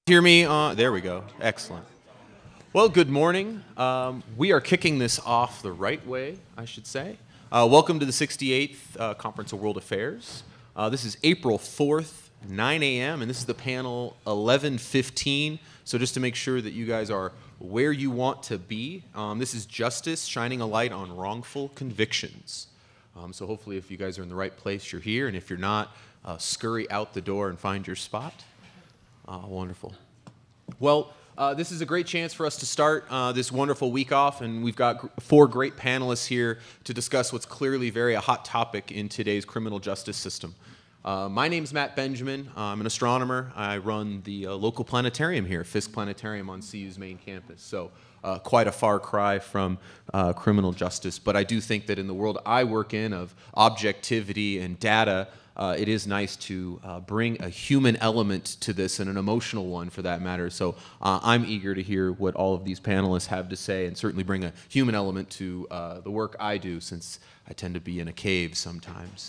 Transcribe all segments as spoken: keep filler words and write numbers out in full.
Hear me? Uh, there we go. Excellent. Well, good morning. Um, we are kicking this off the right way, I should say. Uh, welcome to the sixty-eighth uh, Conference of World Affairs. Uh, this is April fourth, nine A M, and this is the panel eleven fifteen. So just to make sure that you guys are where you want to be, um, this is Justice Shining a Light on Wrongful Convictions. Um, so hopefully if you guys are in the right place, you're here, and if you're not, uh, scurry out the door and find your spot. Uh, wonderful. Well, uh, this is a great chance for us to start uh, this wonderful week off, and we've got gr four great panelists here to discuss what's clearly very a hot topic in today's criminal justice system. Uh, my name's Matt Benjamin. I'm an astronomer. I run the uh, local planetarium here, Fisk Planetarium on C U's main campus. So uh, quite a far cry from uh, criminal justice, but I do think that in the world I work in of objectivity and data, Uh, it is nice to uh, bring a human element to this and an emotional one for that matter. So uh, I'm eager to hear what all of these panelists have to say and certainly bring a human element to uh, the work I do, since I tend to be in a cave sometimes.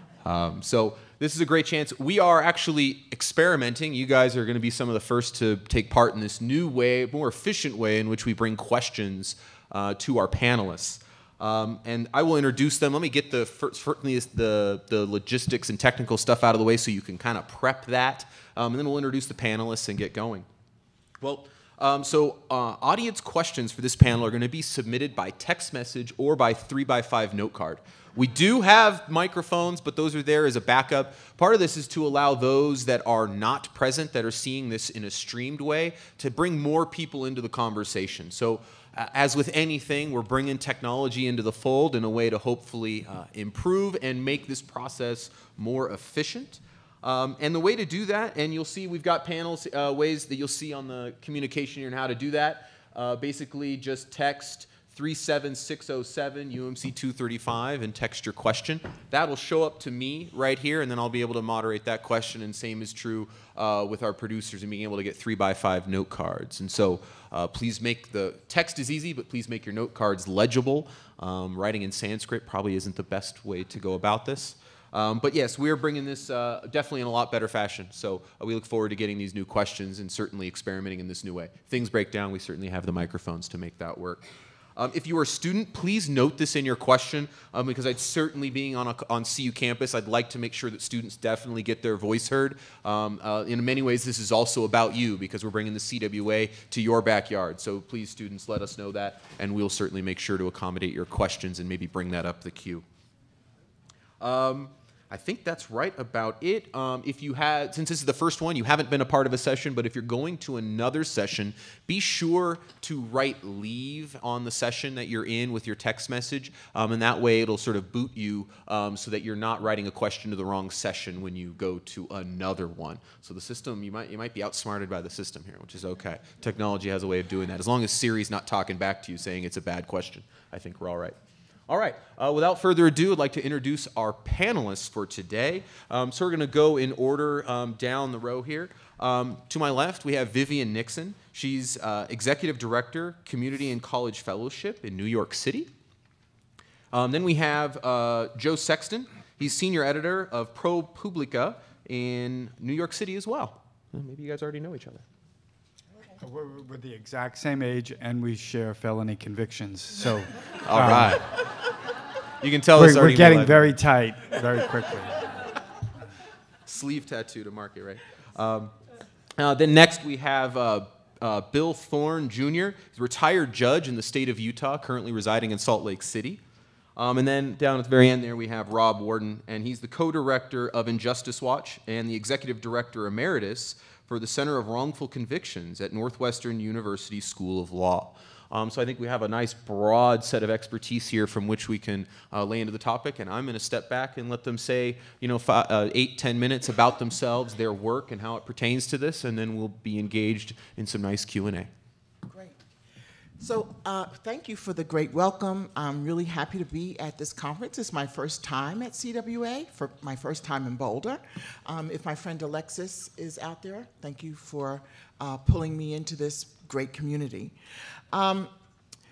Um, so this is a great chance. We are actually experimenting. You guys are going to be some of the first to take part in this new way, more efficient way in which we bring questions uh, to our panelists. Um, and I will introduce them. Let me get the, certainly the, the logistics and technical stuff out of the way so you can kind of prep that. Um, and then we'll introduce the panelists and get going. Well, um, so uh, audience questions for this panel are going to be submitted by text message or by three by five note card. We do have microphones, but those are there as a backup. Part of this is to allow those that are not present, that are seeing this in a streamed way, to bring more people into the conversation. So uh, as with anything, we're bringing technology into the fold in a way to hopefully uh, improve and make this process more efficient. Um, and the way to do that, and you'll see we've got panels, uh, ways that you'll see on the communication here and how to do that. Uh, basically, just text three seven six zero seven U M C two thirty-five and text your question. That'll show up to me right here, and then I'll be able to moderate that question. And same is true uh, with our producers and being able to get three by five note cards. And so uh, please make the text is easy, but please make your note cards legible. Um, writing in Sanskrit probably isn't the best way to go about this. Um, but yes, we are bringing this uh, definitely in a lot better fashion. So uh, we look forward to getting these new questions and certainly experimenting in this new way. If things break down, we certainly have the microphones to make that work. Um, if you are a student, please note this in your question, um, because I'd certainly, being on, a, on C U campus, I'd like to make sure that students definitely get their voice heard. Um, uh, in many ways, this is also about you, because we're bringing the C W A to your backyard. So please, students, let us know that, and we'll certainly make sure to accommodate your questions and maybe bring that up the queue. Um, I think that's right about it. Um, if you had, since this is the first one, you haven't been a part of a session, but if you're going to another session, be sure to write leave on the session that you're in with your text message, um, and that way it'll sort of boot you um, so that you're not writing a question to the wrong session when you go to another one. So the system, you might, you might be outsmarted by the system here, which is okay. Technology has a way of doing that. As long as Siri's not talking back to you saying it's a bad question, I think we're all right. All right, uh, without further ado, I'd like to introduce our panelists for today. Um, so we're going to go in order um, down the row here. Um, to my left, we have Vivian Nixon. She's uh, Executive Director, Community and College Fellowship in New York City. Um, then we have uh, Joe Sexton. He's Senior Editor of ProPublica in New York City as well. Well, maybe you guys already know each other. We're, we're the exact same age, and we share felony convictions. So, all um, right. You can tell we're, this already we're getting very tight very quickly. Sleeve tattoo to mark it, right? Um, uh, then next we have uh, uh, Bill Thorne, Junior He's a retired judge in the state of Utah, currently residing in Salt Lake City. Um, and then down at the very end there we have Rob Warden, and he's the co-director of Injustice Watch and the executive director emeritus for the Center of Wrongful Convictions at Northwestern University School of Law. Um, so I think we have a nice broad set of expertise here from which we can uh, lay into the topic, and I'm going to step back and let them say, you know, five, uh, eight, ten minutes about themselves, their work, and how it pertains to this, and then we'll be engaged in some nice Q and A. Great. So uh, thank you for the great welcome. I'm really happy to be at this conference. It's my first time at C W A, for my first time in Boulder. Um, if my friend Alexis is out there, thank you for uh, pulling me into this great community. Um,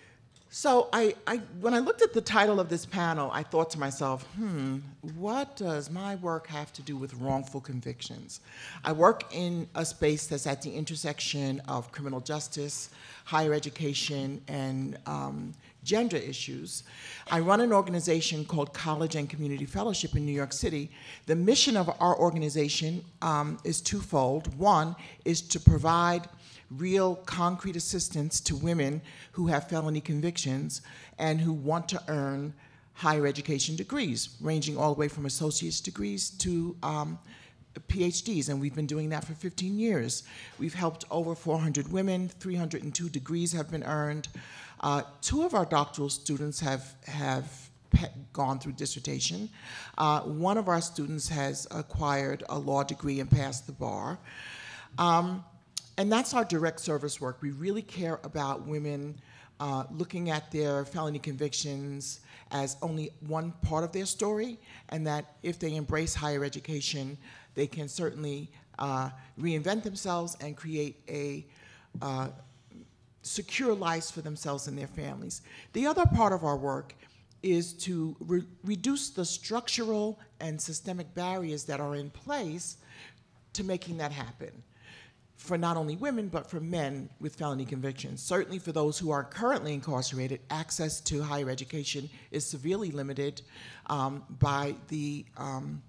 So I, I, when I looked at the title of this panel, I thought to myself, hmm, what does my work have to do with wrongful convictions? I work in a space that's at the intersection of criminal justice, higher education, and um, gender issues. I run an organization called College and Community Fellowship in New York City. The mission of our organization um, is twofold. One is to provide real concrete assistance to women who have felony convictions and who want to earn higher education degrees, ranging all the way from associate's degrees to um, PhDs, and we've been doing that for fifteen years. We've helped over four hundred women, three hundred two degrees have been earned. Uh, two of our doctoral students have, have gone through dissertation. Uh, one of our students has acquired a law degree and passed the bar. Um, And that's our direct service work. We really care about women uh, looking at their felony convictions as only one part of their story, and that if they embrace higher education, they can certainly uh, reinvent themselves and create a uh, secure lives for themselves and their families. The other part of our work is to re reduce the structural and systemic barriers that are in place to making that happen, for not only women, but for men with felony convictions. Certainly for those who are currently incarcerated, access to higher education is severely limited um, by the um,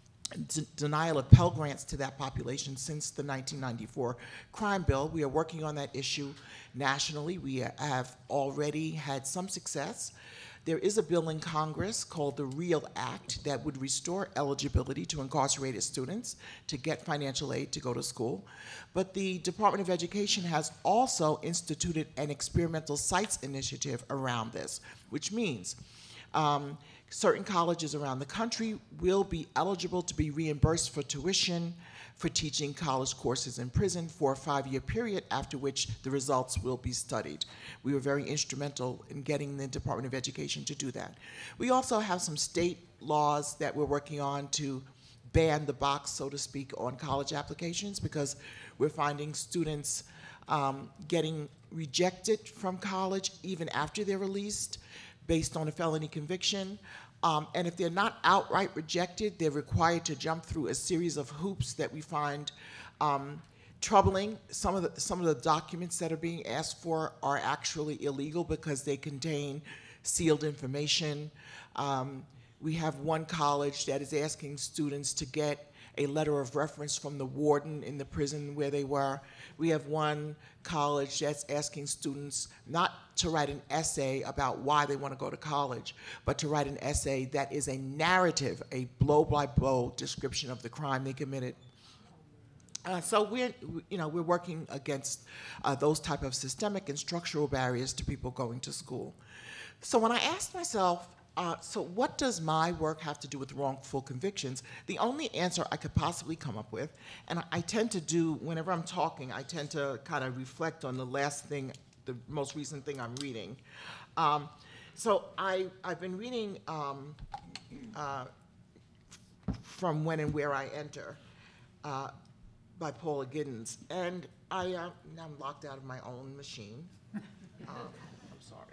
d denial of Pell Grants to that population since the nineteen ninety-four crime bill. We are working on that issue nationally. We have already had some success. There is a bill in Congress called the REAL Act that would restore eligibility to incarcerated students to get financial aid to go to school. But the Department of Education has also instituted an experimental sites initiative around this, which means um, certain colleges around the country will be eligible to be reimbursed for tuition for teaching college courses in prison for a five-year period, after which the results will be studied. We were very instrumental in getting the Department of Education to do that. We also have some state laws that we're working on to ban the box, so to speak, on college applications, because we're finding students um, getting rejected from college even after they're released based on a felony conviction. Um, and if they're not outright rejected, they're required to jump through a series of hoops that we find um, troubling. Some of the, some of the documents that are being asked for are actually illegal because they contain sealed information. Um, we have one college that is asking students to get a letter of reference from the warden in the prison where they were. We have one college that's asking students not to write an essay about why they want to go to college, but to write an essay that is a narrative, a blow-by-blow description of the crime they committed. Uh, so we're, you know, we're working against uh, those type of systemic and structural barriers to people going to school. So when I asked myself, Uh, so what does my work have to do with wrongful convictions? The only answer I could possibly come up with, and I, I tend to do, whenever I'm talking, I tend to kind of reflect on the last thing, the most recent thing I'm reading. Um, so I, I've been reading um, uh, From When and Where I Enter uh, by Paula Giddens, and I, uh, now I'm locked out of my own machine. Um, I'm sorry.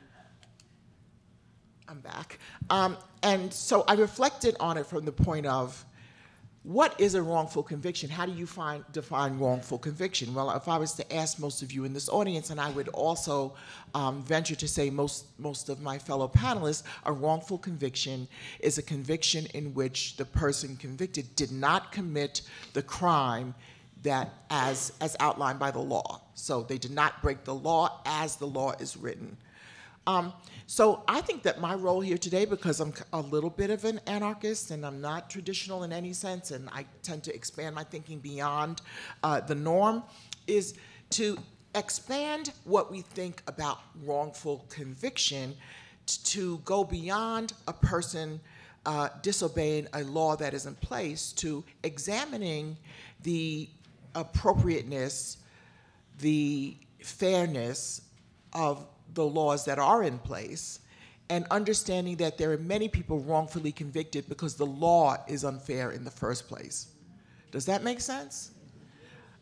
I'm back. Um, and so I reflected on it from the point of, what is a wrongful conviction? How do you find, define wrongful conviction? Well, if I was to ask most of you in this audience, and I would also um, venture to say most, most of my fellow panelists, a wrongful conviction is a conviction in which the person convicted did not commit the crime that as, as outlined by the law. So they did not break the law as the law is written. Um, so I think that my role here today, because I'm a little bit of an anarchist and I'm not traditional in any sense, and I tend to expand my thinking beyond uh, the norm, is to expand what we think about wrongful conviction to go beyond a person uh, disobeying a law that is in place to examining the appropriateness, the fairness of the laws that are in place, and understanding that there are many people wrongfully convicted because the law is unfair in the first place. Does that make sense?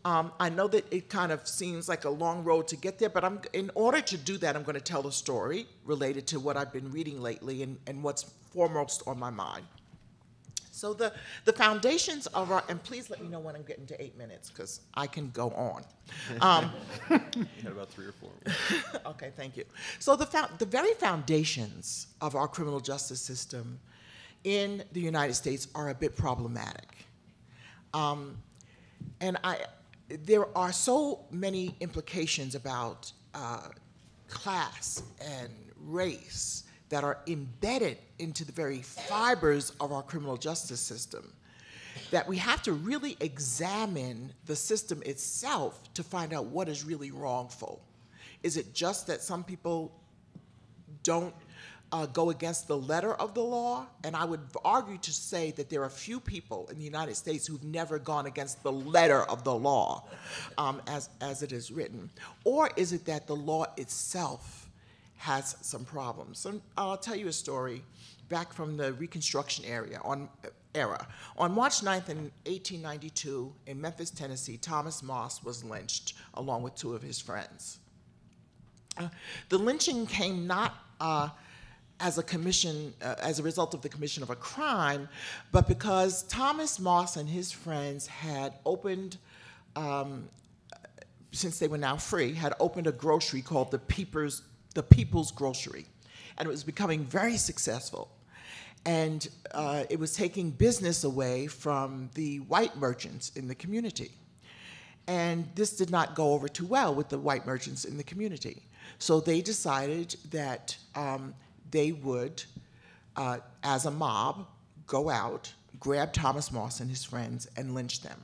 Um, I know that it kind of seems like a long road to get there, but I'm, in order to do that, I'm going to tell a story related to what I've been reading lately and, and what's foremost on my mind. So the, the foundations of our, and please let me know when I'm getting to eight minutes, because I can go on. Um, You had about three or four. okay, thank you. So the, fo- the very foundations of our criminal justice system in the United States are a bit problematic. Um, and I, there are so many implications about uh, class and race that are embedded into the very fibers of our criminal justice system that we have to really examine the system itself to find out what is really wrongful. Is it just that some people don't uh, go against the letter of the law? And I would argue to say that there are few people in the United States who've never gone against the letter of the law um, as, as it is written. Or is it that the law itself has some problems? So I'll tell you a story back from the Reconstruction area on, era. On March ninth in eighteen ninety-two, in Memphis, Tennessee, Thomas Moss was lynched along with two of his friends. Uh, the lynching came not uh, as a commission, uh, as a result of the commission of a crime, but because Thomas Moss and his friends had opened, um, since they were now free, had opened a grocery called the Peepers, the People's Grocery, and it was becoming very successful. And uh, it was taking business away from the white merchants in the community. And this did not go over too well with the white merchants in the community. So they decided that um, they would, uh, as a mob, go out, grab Thomas Moss and his friends, and lynch them.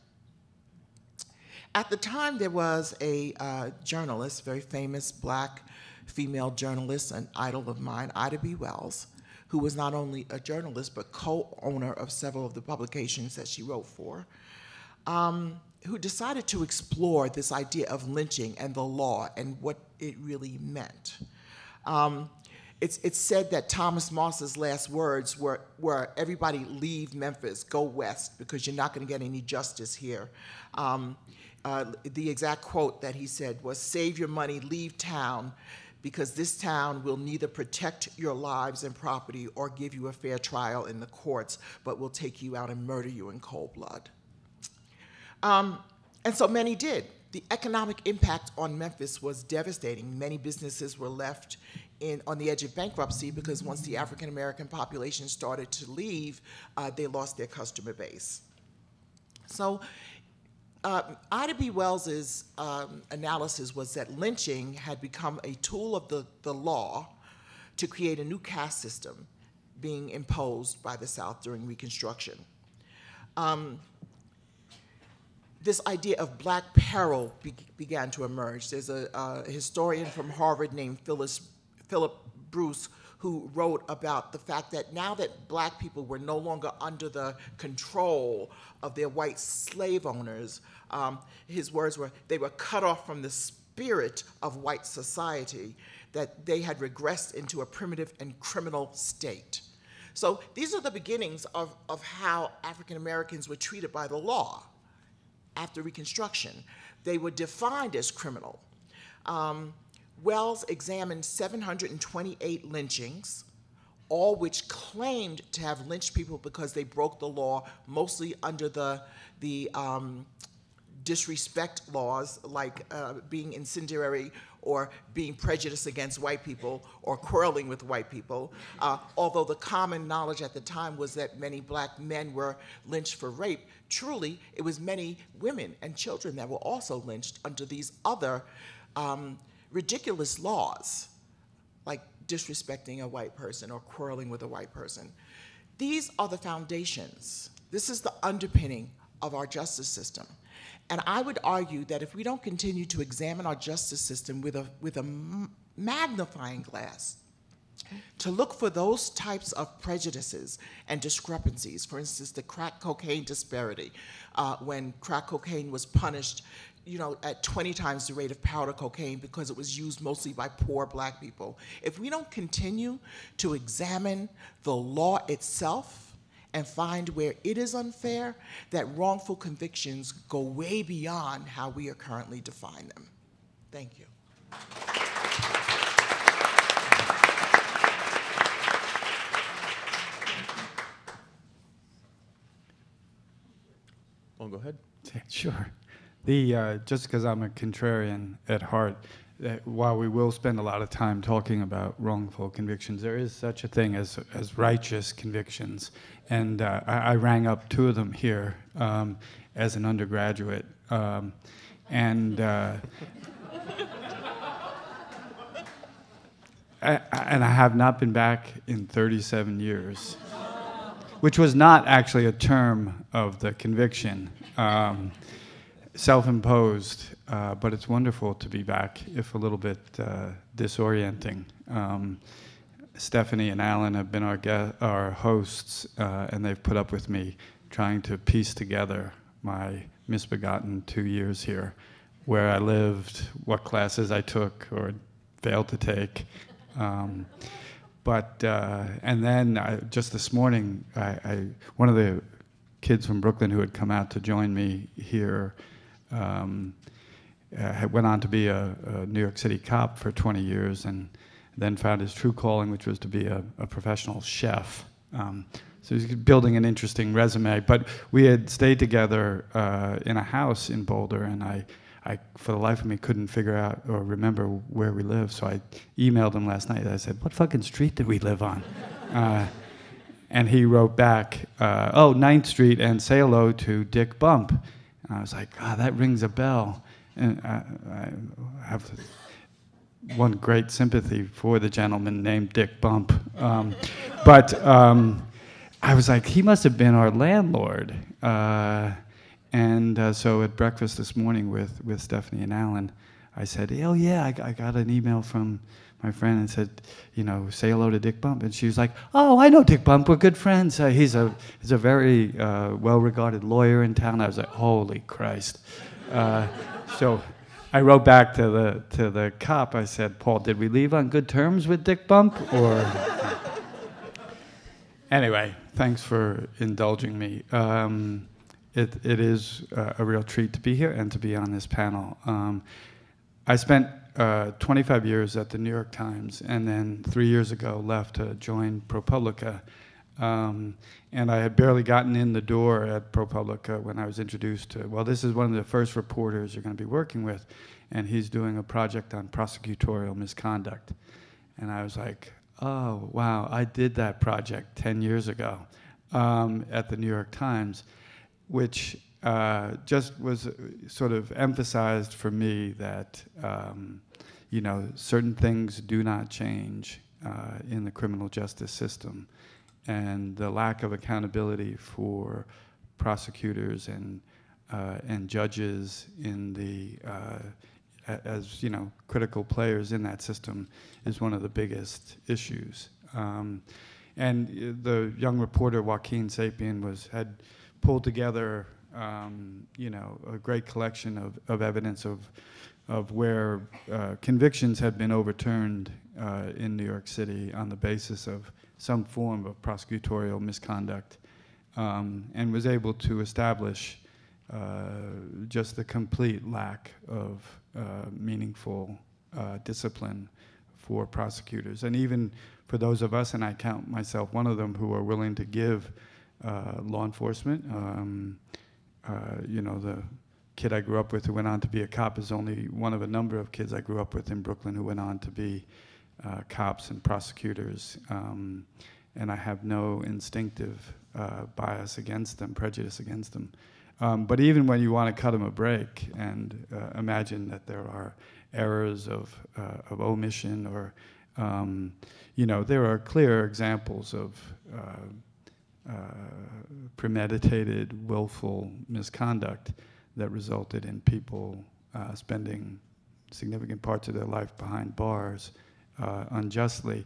At the time, there was a uh, journalist, very famous black female journalist, an idol of mine, Ida B. Wells, who was not only a journalist, but co-owner of several of the publications that she wrote for, um, who decided to explore this idea of lynching and the law and what it really meant. Um, it's, it's said that Thomas Moss's last words were, were, everybody leave Memphis, go west, because you're not gonna get any justice here. Um, uh, the exact quote that he said was, save your money, leave town, because this town will neither protect your lives and property or give you a fair trial in the courts, but will take you out and murder you in cold blood. Um, and so many did. The economic impact on Memphis was devastating. Many businesses were left in, on the edge of bankruptcy because once the African American population started to leave, uh, they lost their customer base. So uh, Ida B. Wells's um, analysis was that lynching had become a tool of the, the law to create a new caste system being imposed by the South during Reconstruction. Um, This idea of black peril be began to emerge. There's a, a historian from Harvard named Phyllis, Philip Bruce who wrote about the fact that now that black people were no longer under the control of their white slave owners, um, his words were, they were cut off from the spirit of white society, that they had regressed into a primitive and criminal state. So these are the beginnings of, of how African Americans were treated by the law. After Reconstruction, they were defined as criminal. Um, Wells examined seven hundred twenty-eight lynchings, all which claimed to have lynched people because they broke the law, mostly under the, the um, disrespect laws, like uh, being incendiary or being prejudiced against white people or quarreling with white people, uh, although the common knowledge at the time was that many black men were lynched for rape. Truly, it was many women and children that were also lynched under these other um, ridiculous laws, like disrespecting a white person or quarreling with a white person. These are the foundations. This is the underpinning of our justice system. And I would argue that if we don't continue to examine our justice system with a, with a magnifying glass, to look for those types of prejudices and discrepancies, for instance, the crack cocaine disparity, uh, when crack cocaine was punished, you know, at twenty times the rate of powder cocaine because it was used mostly by poor black people. If we don't continue to examine the law itself and find where it is unfair, that wrongful convictions go way beyond how we are currently define them. Thank you. Well, go ahead. Sure. The, uh, just because I'm a contrarian at heart, that while we will spend a lot of time talking about wrongful convictions, there is such a thing as, as righteous convictions. And uh, I, I rang up two of them here um, as an undergraduate. Um, and uh, I, and I have not been back in thirty-seven years, which was not actually a term of the conviction. Um, self-imposed, uh, but it's wonderful to be back, if a little bit uh, disorienting. Um, Stephanie and Alan have been our, guest, our hosts, uh, and they've put up with me trying to piece together my misbegotten two years here, where I lived, what classes I took or failed to take. Um, but, uh, and then I, just this morning, I, I, one of the kids from Brooklyn who had come out to join me here um, uh, had went on to be a, a New York City cop for twenty years, and then found his true calling, which was to be a, a professional chef. Um, so he's building an interesting resume. But we had stayed together uh, in a house in Boulder, and I, I, for the life of me, couldn't figure out or remember where we lived. So I emailed him last night. I said, "What fucking street did we live on?" Uh, And he wrote back, uh, oh, ninth Street, and say hello to Dick Bump. And I was like, ah, that rings a bell. And I, I have one great sympathy for the gentleman named Dick Bump. Um, but um, I was like, he must have been our landlord. Uh, and uh, so at breakfast this morning with, with Stephanie and Alan, I said, oh, yeah, I, I got an email from my friend and said, you know, say hello to Dick Bump. And she was like, oh, I know Dick Bump. We're good friends. Uh, he's a he's a very uh, well-regarded lawyer in town. I was like, holy Christ. Uh, so I wrote back to the to the cop. I said, Paul, did we leave on good terms with Dick Bump? Or anyway, thanks for indulging me. Um, it it is uh, a real treat to be here and to be on this panel. Um, I spent uh, twenty-five years at the New York Times, and then three years ago left to join ProPublica. Um, and I had barely gotten in the door at ProPublica when I was introduced to, well, this is one of the first reporters you're going to be working with, and he's doing a project on prosecutorial misconduct. And I was like, oh, wow, I did that project ten years ago um, at the New York Times, which uh, just was sort of emphasized for me that, um, you know, certain things do not change uh, in the criminal justice system. And the lack of accountability for prosecutors and uh, and judges in the uh, as you know critical players in that system is one of the biggest issues. Um, and the young reporter Joaquin Sapien was had pulled together um, you know a great collection of, of evidence of of where uh, convictions had been overturned uh, in New York City on the basis of some form of prosecutorial misconduct, um, and was able to establish uh, just the complete lack of uh, meaningful uh, discipline for prosecutors. And even for those of us, and I count myself one of them, who are willing to give uh, law enforcement, um, uh, you know, the kid I grew up with who went on to be a cop is only one of a number of kids I grew up with in Brooklyn who went on to be Uh, cops and prosecutors, um, and I have no instinctive uh, bias against them, prejudice against them. Um, but even when you want to cut them a break and uh, imagine that there are errors of, uh, of omission or, um, you know, there are clear examples of uh, uh, premeditated, willful misconduct that resulted in people uh, spending significant parts of their life behind bars Uh, unjustly,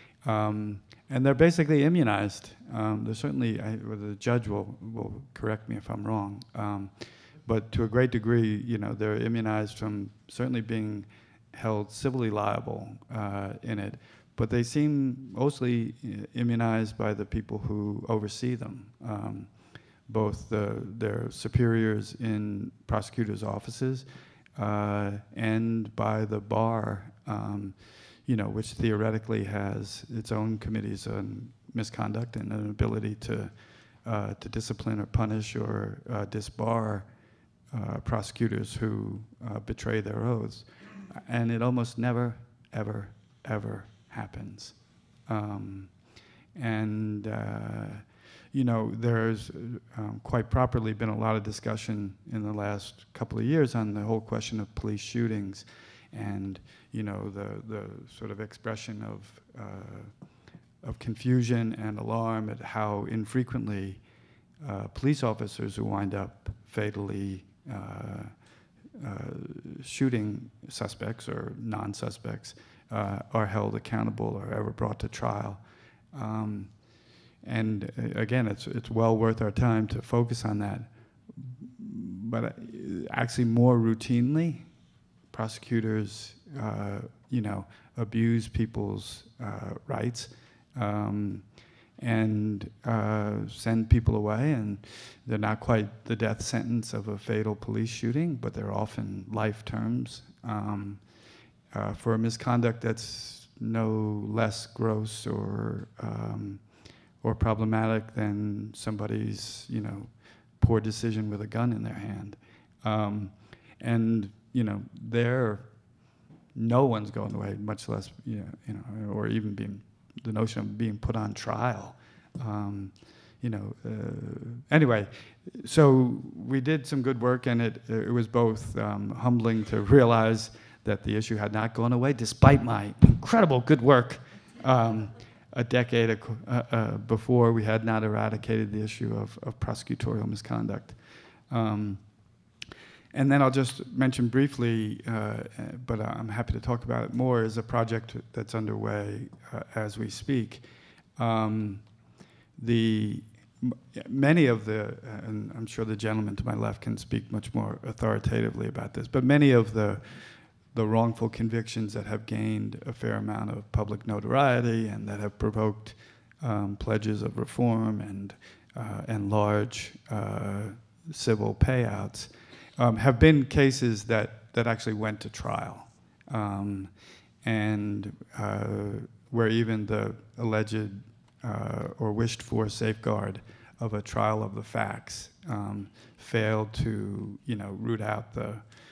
um, and they're basically immunized. Um, they're certainly, I, well, the judge will will correct me if I'm wrong, um, but to a great degree, you know, they're immunized from certainly being held civilly liable uh, in it, but they seem mostly immunized by the people who oversee them, um, both the, their superiors in prosecutors' offices uh, and by the bar, um, you know, which theoretically has its own committees on misconduct and an ability to uh, to discipline or punish or uh, disbar uh, prosecutors who uh, betray their oaths, and it almost never, ever, ever happens. Um, and uh, you know, there's um, quite properly been a lot of discussion in the last couple of years on the whole question of police shootings, and you know, the the sort of expression of uh, of confusion and alarm at how infrequently uh, police officers who wind up fatally uh, uh, shooting suspects or non-suspects uh, are held accountable or ever brought to trial. Um, and uh, again, it's it's well worth our time to focus on that. But uh, actually, more routinely, prosecutors, uh, you know, abuse people's uh, rights. Um, and uh, send people away, and they're not quite the death sentence of a fatal police shooting, but they're often life terms um, uh, for a misconduct that's no less gross or um, or problematic than somebody's, you know, poor decision with a gun in their hand. Um, and you know, there, no one's going away, much less, you know, you know, or even being. The notion of being put on trial, um, you know. Uh, anyway, so we did some good work, and it it was both um, humbling to realize that the issue had not gone away, despite my incredible good work um, a decade uh, uh, before. We had not eradicated the issue of, of prosecutorial misconduct. Um, And then I'll just mention briefly, uh, but I'm happy to talk about it more, is a project that's underway uh, as we speak. Um, the many of the, and I'm sure the gentleman to my left can speak much more authoritatively about this, but many of the the wrongful convictions that have gained a fair amount of public notoriety and that have provoked um, pledges of reform and uh, and large uh, civil payouts. Um, have been cases that, that actually went to trial, um, and uh, where even the alleged uh, or wished for safeguard of a trial of the facts um, failed to, you know, root out the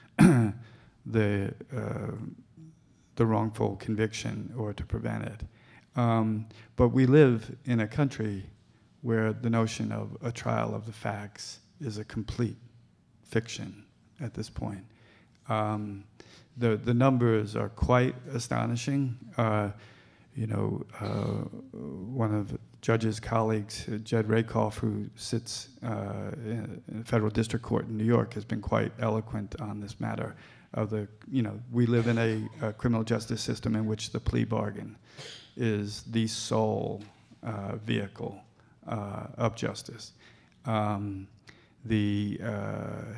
the uh, the wrongful conviction or to prevent it. Um, but we live in a country where the notion of a trial of the facts is a complete fiction at this point. Um, the the numbers are quite astonishing. Uh, you know, uh, one of Judge's colleagues, uh, Jed Rakoff, who sits uh, in, in a federal district court in New York, has been quite eloquent on this matter. Of the, you know, we live in a, a criminal justice system in which the plea bargain is the sole uh, vehicle uh, of justice. Um, the uh,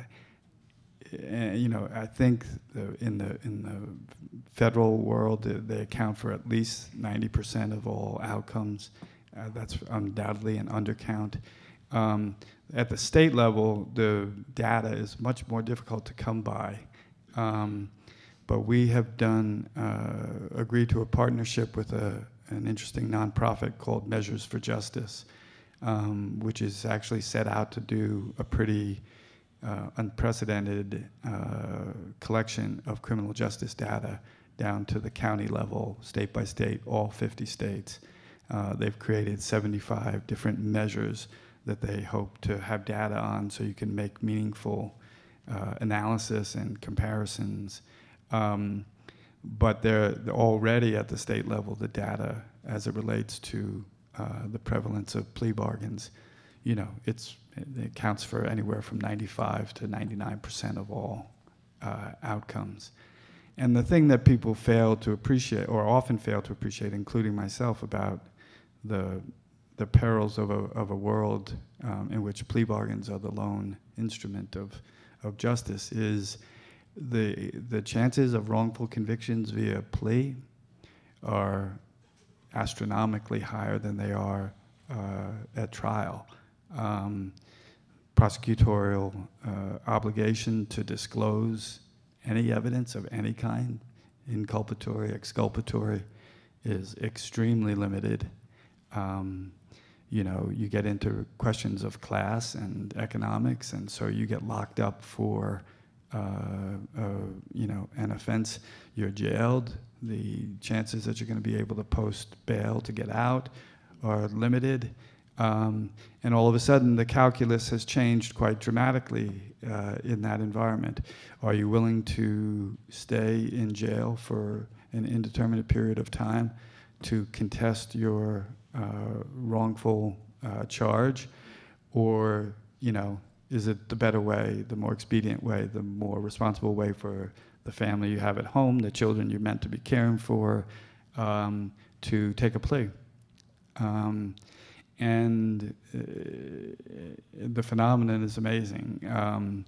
you know, I think the, in the in the federal world, they account for at least ninety percent of all outcomes. Uh, that's undoubtedly an undercount. Um, at the state level, the data is much more difficult to come by. Um, but we have done, uh, agreed to a partnership with a, an interesting nonprofit called Measures for Justice, um, which is actually set out to do a pretty uh, unprecedented uh, collection of criminal justice data down to the county level, state by state, all fifty states. Uh, they've created seventy-five different measures that they hope to have data on so you can make meaningful uh, analysis and comparisons. Um, but they're, they're already at the state level, the data as it relates to uh, the prevalence of plea bargains, you know, it's, it accounts for anywhere from ninety-five to ninety-nine percent of all uh, outcomes. And the thing that people fail to appreciate, or often fail to appreciate, including myself, about the the perils of a of a world um, in which plea bargains are the lone instrument of of justice, is the the chances of wrongful convictions via plea are astronomically higher than they are uh, at trial. Um, prosecutorial uh, obligation to disclose any evidence of any kind, inculpatory, exculpatory, is extremely limited. Um, you know, you get into questions of class and economics, and so you get locked up for, uh, uh, you know, an offense. You're jailed. The chances that you're going to be able to post bail to get out are limited. Um, and all of a sudden, the calculus has changed quite dramatically uh, in that environment. Are you willing to stay in jail for an indeterminate period of time to contest your uh, wrongful uh, charge? Or, you know, is it the better way, the more expedient way, the more responsible way for the family you have at home, the children you're meant to be caring for, um, to take a plea? Um, And uh, the phenomenon is amazing um,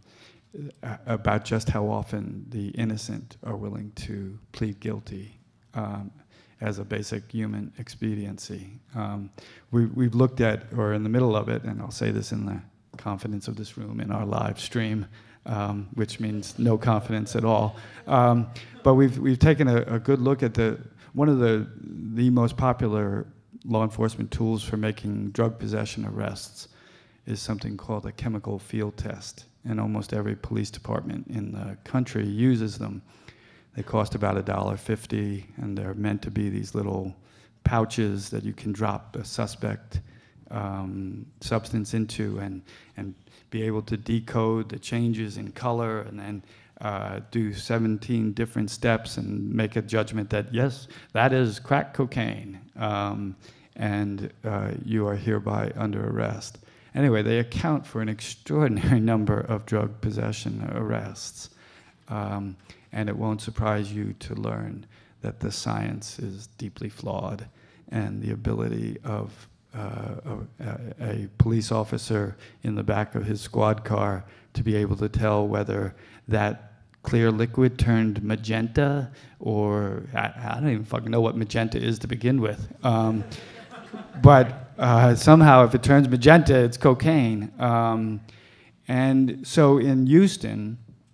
about just how often the innocent are willing to plead guilty um, as a basic human expediency. Um, we, we've looked at, or in the middle of it, and I'll say this in the confidence of this room, in our live stream, um, which means no confidence at all. Um, but we've, we've taken a, a good look at the, one of the, the most popular law enforcement tools for making drug possession arrests is something called a chemical field test. And almost every police department in the country uses them. They cost about a dollar fifty, and they're meant to be these little pouches that you can drop a suspect um, substance into and, and be able to decode the changes in color, and then Uh, do seventeen different steps and make a judgment that, yes, that is crack cocaine, um, and uh, you are hereby under arrest. Anyway, they account for an extraordinary number of drug possession arrests. Um, and it won't surprise you to learn that the science is deeply flawed, and the ability of uh, a, a police officer in the back of his squad car to be able to tell whether that clear liquid turned magenta, or I, I don't even fucking know what magenta is to begin with. Um, but uh, somehow if it turns magenta, it's cocaine. Um, and so in Houston,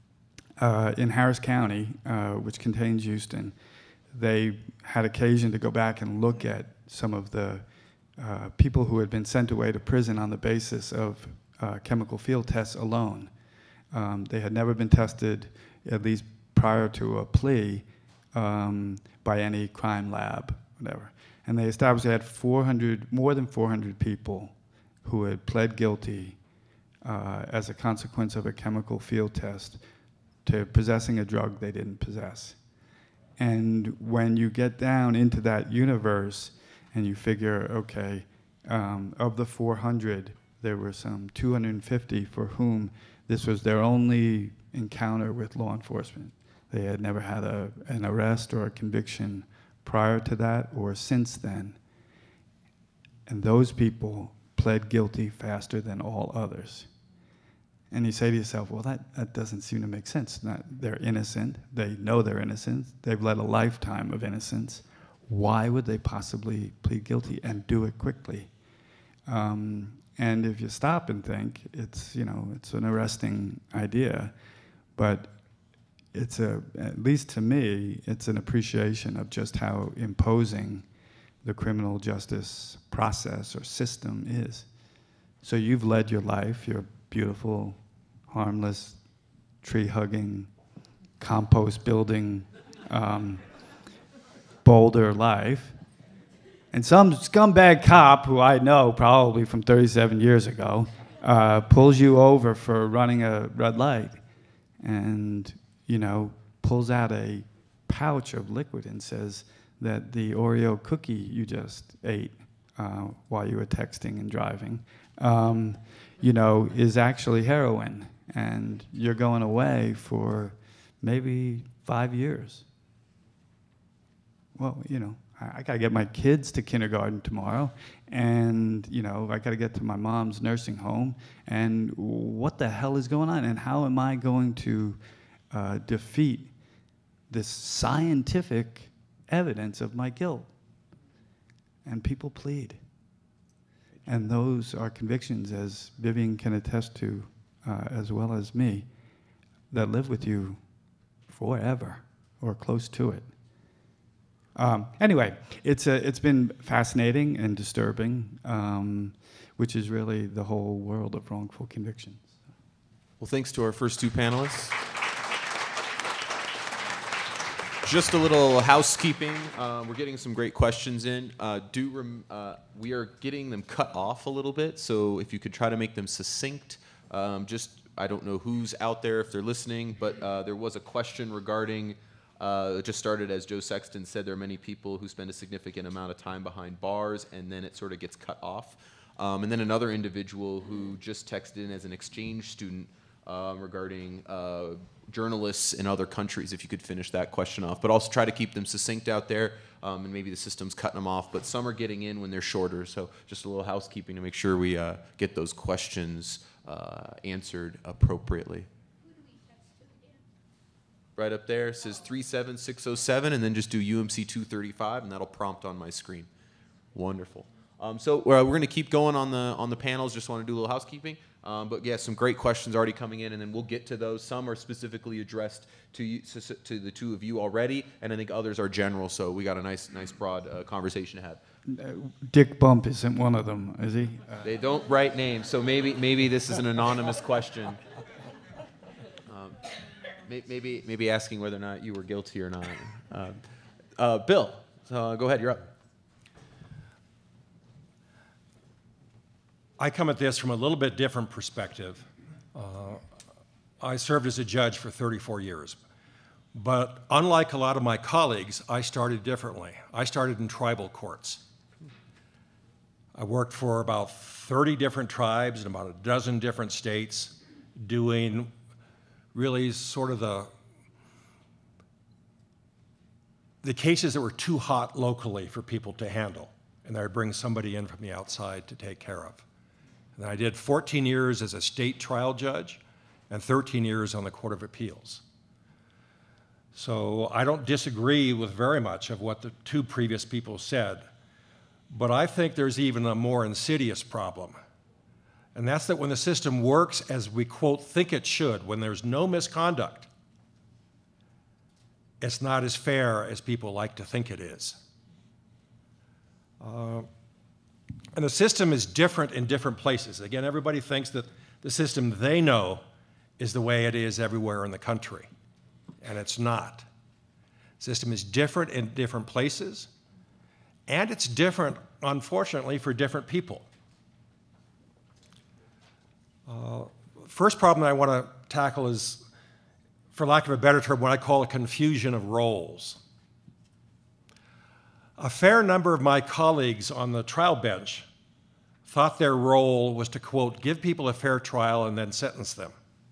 uh, in Harris County, uh, which contains Houston, they had occasion to go back and look at some of the uh, people who had been sent away to prison on the basis of uh, chemical field tests alone. Um, they had never been tested, at least prior to a plea, um, by any crime lab, whatever. And they established they had four hundred, more than four hundred people who had pled guilty uh, as a consequence of a chemical field test to possessing a drug they didn't possess. And when you get down into that universe and you figure, okay, um, of the four hundred, there were some two hundred fifty for whom this was their only encounter with law enforcement. They had never had a, an arrest or a conviction prior to that or since then. And those people pled guilty faster than all others. And you say to yourself, well, that, that doesn't seem to make sense. Not, they're innocent. They know they're innocent. They've led a lifetime of innocence. Why would they possibly plead guilty and do it quickly? Um, And if you stop and think, it's, you know, it's an arresting idea, but it's a, at least to me, it's an appreciation of just how imposing the criminal justice process or system is. So you've led your life, your beautiful, harmless, tree-hugging, compost-building, um, boulder life. And some scumbag cop, who I know probably from thirty-seven years ago, uh, pulls you over for running a red light and, you know, pulls out a pouch of liquid and says that the Oreo cookie you just ate uh, while you were texting and driving, um, you know, is actually heroin. And you're going away for maybe five years. Well, you know, I got to get my kids to kindergarten tomorrow, and, you know, I got to get to my mom's nursing home, and what the hell is going on, and how am I going to uh, defeat this scientific evidence of my guilt? and people plead. And those are convictions, as Vivian can attest to, uh, as well as me, that live with you forever or close to it. Um, anyway, it's, a, it's been fascinating and disturbing, um, which is really the whole world of wrongful convictions. Well, thanks to our first two panelists. Just a little housekeeping. Uh, we're getting some great questions in. Uh, do rem uh, we are getting them cut off a little bit, so if you could try to make them succinct. Um, just, I don't know who's out there if they're listening, but uh, there was a question regarding, uh, it just started as Joe Sexton said, there are many people who spend a significant amount of time behind bars, and then it sort of gets cut off. Um, and then another individual who just texted in as an exchange student uh, regarding uh, journalists in other countries, if you could finish that question off. But also try to keep them succinct out there, um, and maybe the system's cutting them off, but some are getting in when they're shorter, so just a little housekeeping to make sure we uh, get those questions uh, answered appropriately. Right up there, it says three seven six oh seven, and then just do U M C two thirty-five, and that'll prompt on my screen. Wonderful. Um, so uh, we're going to keep going on the on the panels. Just want to do a little housekeeping. Um, but yeah, some great questions already coming in, and then we'll get to those. Some are specifically addressed to you, to the two of you already, and I think others are general. So we got a nice, nice broad uh, conversation to have. Uh, Dick Bump isn't one of them, is he? Uh, they don't write names, so maybe maybe this is an anonymous question. Um, may, maybe maybe asking whether or not you were guilty or not. Uh, uh, Bill, uh, go ahead. You're up. I come at this from a little bit different perspective. Uh, I served as a judge for thirty-four years. But unlike a lot of my colleagues, I started differently. I started in tribal courts. I worked for about thirty different tribes in about a dozen different states, doing really sort of the, the cases that were too hot locally for people to handle. And I would bring somebody in from the outside to take care of. And I did fourteen years as a state trial judge and thirteen years on the Court of Appeals. So I don't disagree with very much of what the two previous people said, but I think there's even a more insidious problem. And that's that when the system works as we, quote, think it should, when there's no misconduct, it's not as fair as people like to think it is. Uh, And the system is different in different places. Again, everybody thinks that the system they know is the way it is everywhere in the country, and it's not. The system is different in different places, and it's different, unfortunately, for different people. Uh, first problem I want to tackle is, for lack of a better term, what I call a confusion of roles. A fair number of my colleagues on the trial bench thought their role was to, quote, give people a fair trial and then sentence them.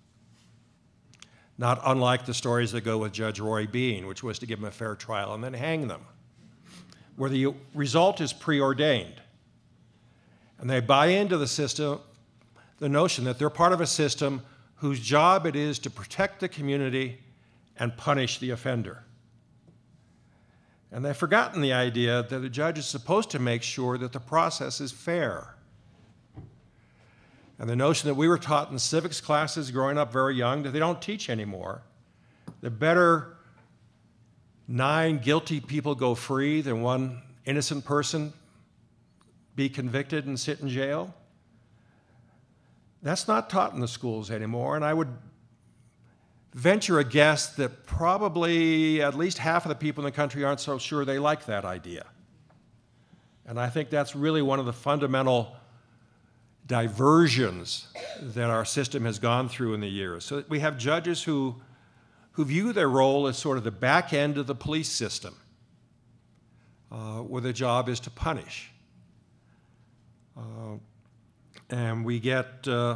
Not unlike the stories that go with Judge Roy Bean, which was to give them a fair trial and then hang them, where the result is preordained. And they buy into the system, the notion that they're part of a system whose job it is to protect the community and punish the offender. And they've forgotten the idea that a judge is supposed to make sure that the process is fair. And the notion that we were taught in civics classes growing up very young that they don't teach anymore, that better nine guilty people go free than one innocent person be convicted and sit in jail, that's not taught in the schools anymore. And I would venture a guess that probably at least half of the people in the country aren't so sure they like that idea. And I think that's really one of the fundamental diversions that our system has gone through in the years. So we have judges who, who view their role as sort of the back end of the police system, uh, where the job is to punish. Uh, and we get uh,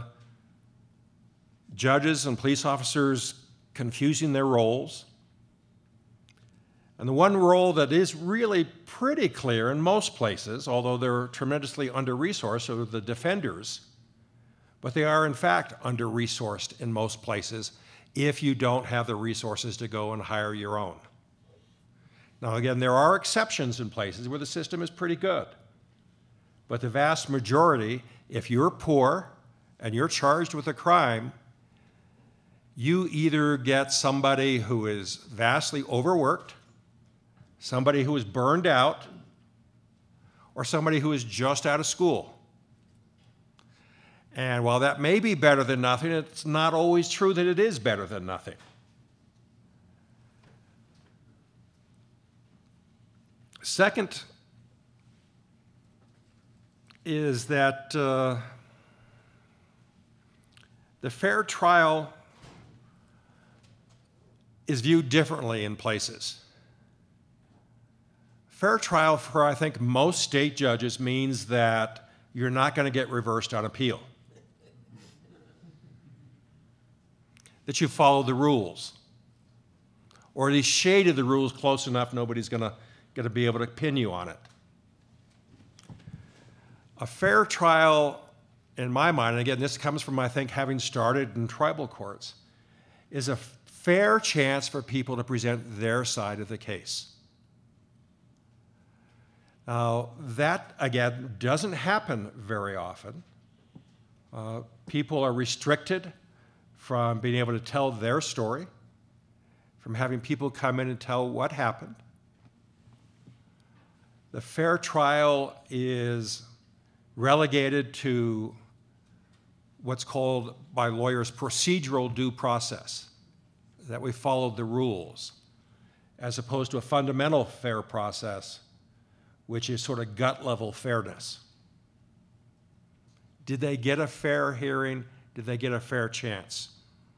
judges and police officers confusing their roles. And the one role that is really pretty clear in most places, although they're tremendously under-resourced, are the defenders. But they are, in fact, under-resourced in most places if you don't have the resources to go and hire your own. Now, again, there are exceptions in places where the system is pretty good. But the vast majority, if you're poor and you're charged with a crime, you either get somebody who is vastly overworked, somebody who is burned out, or somebody who is just out of school. And while that may be better than nothing, it's not always true that it is better than nothing. Second is that uh, the fair trial is viewed differently in places. Fair trial for, I think, most state judges means that you're not going to get reversed on appeal. That you follow the rules, or at least shaded the rules close enough nobody's going to, going to be able to pin you on it. A fair trial, in my mind, and again, this comes from, I think, having started in tribal courts, is a fair chance for people to present their side of the case. Now, that, again, doesn't happen very often. Uh, people are restricted from being able to tell their story, from having people come in and tell what happened. The fair trial is relegated to what's called by lawyers procedural due process, that we followed the rules, as opposed to a fundamental fair process, which is sort of gut-level fairness. Did they get a fair hearing? Did they get a fair chance?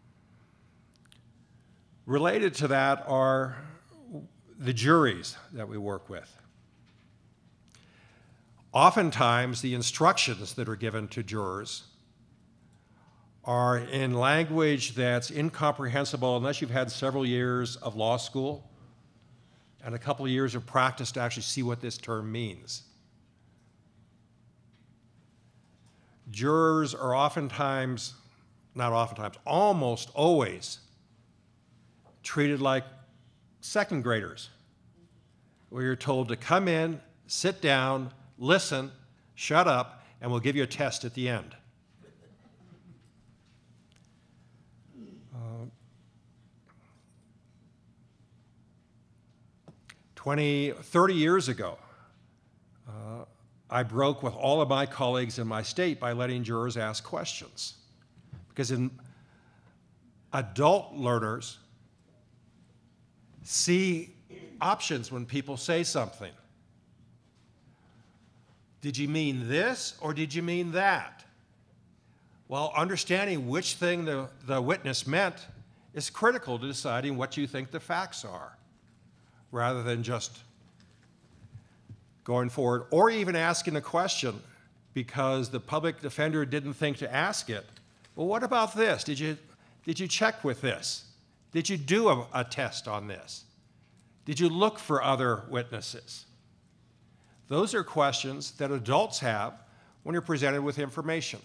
Related to that are the juries that we work with. Oftentimes, the instructions that are given to jurors are in language that's incomprehensible unless you've had several years of law school and a couple of years of practice to actually see what this term means. Jurors are oftentimes, not oftentimes, almost always treated like second graders, where you're told to come in, sit down, listen, shut up, and we'll give you a test at the end. Uh, twenty, thirty years ago, uh, I broke with all of my colleagues in my state by letting jurors ask questions. Because in adult learners see options when people say something. Did you mean this or did you mean that? Well, understanding which thing the, the witness meant is critical to deciding what you think the facts are, rather than just going forward, or even asking a question because the public defender didn't think to ask it. Well, what about this? Did you, did you check with this? Did you do a, a test on this? Did you look for other witnesses? Those are questions that adults have when you're presented with information.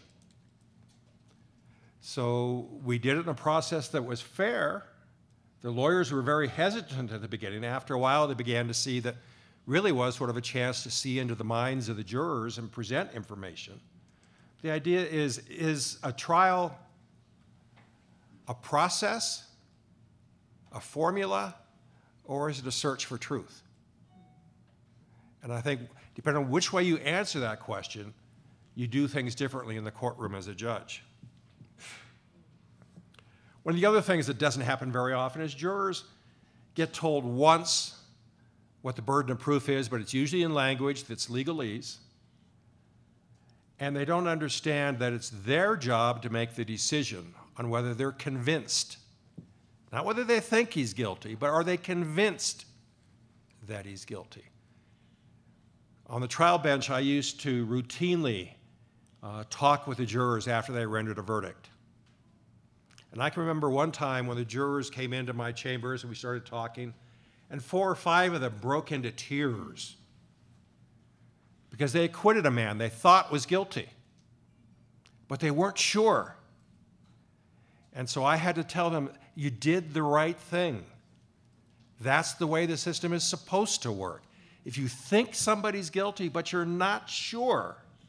So we did it in a process that was fair. The lawyers were very hesitant at the beginning. After a while, they began to see that really was sort of a chance to see into the minds of the jurors and present information. The idea is, is a trial a process, a formula, or is it a search for truth? And I think depending on which way you answer that question, you do things differently in the courtroom as a judge. One of the other things that doesn't happen very often is jurors get told once what the burden of proof is, but it's usually in language that's legalese, and they don't understand that it's their job to make the decision on whether they're convinced, not whether they think he's guilty, but are they convinced that he's guilty? On the trial bench, I used to routinely uh, talk with the jurors after they rendered a verdict. And I can remember one time when the jurors came into my chambers and we started talking, and four or five of them broke into tears because they acquitted a man they thought was guilty, but they weren't sure. And so I had to tell them, you did the right thing. That's the way the system is supposed to work. If you think somebody's guilty, but you're not sure,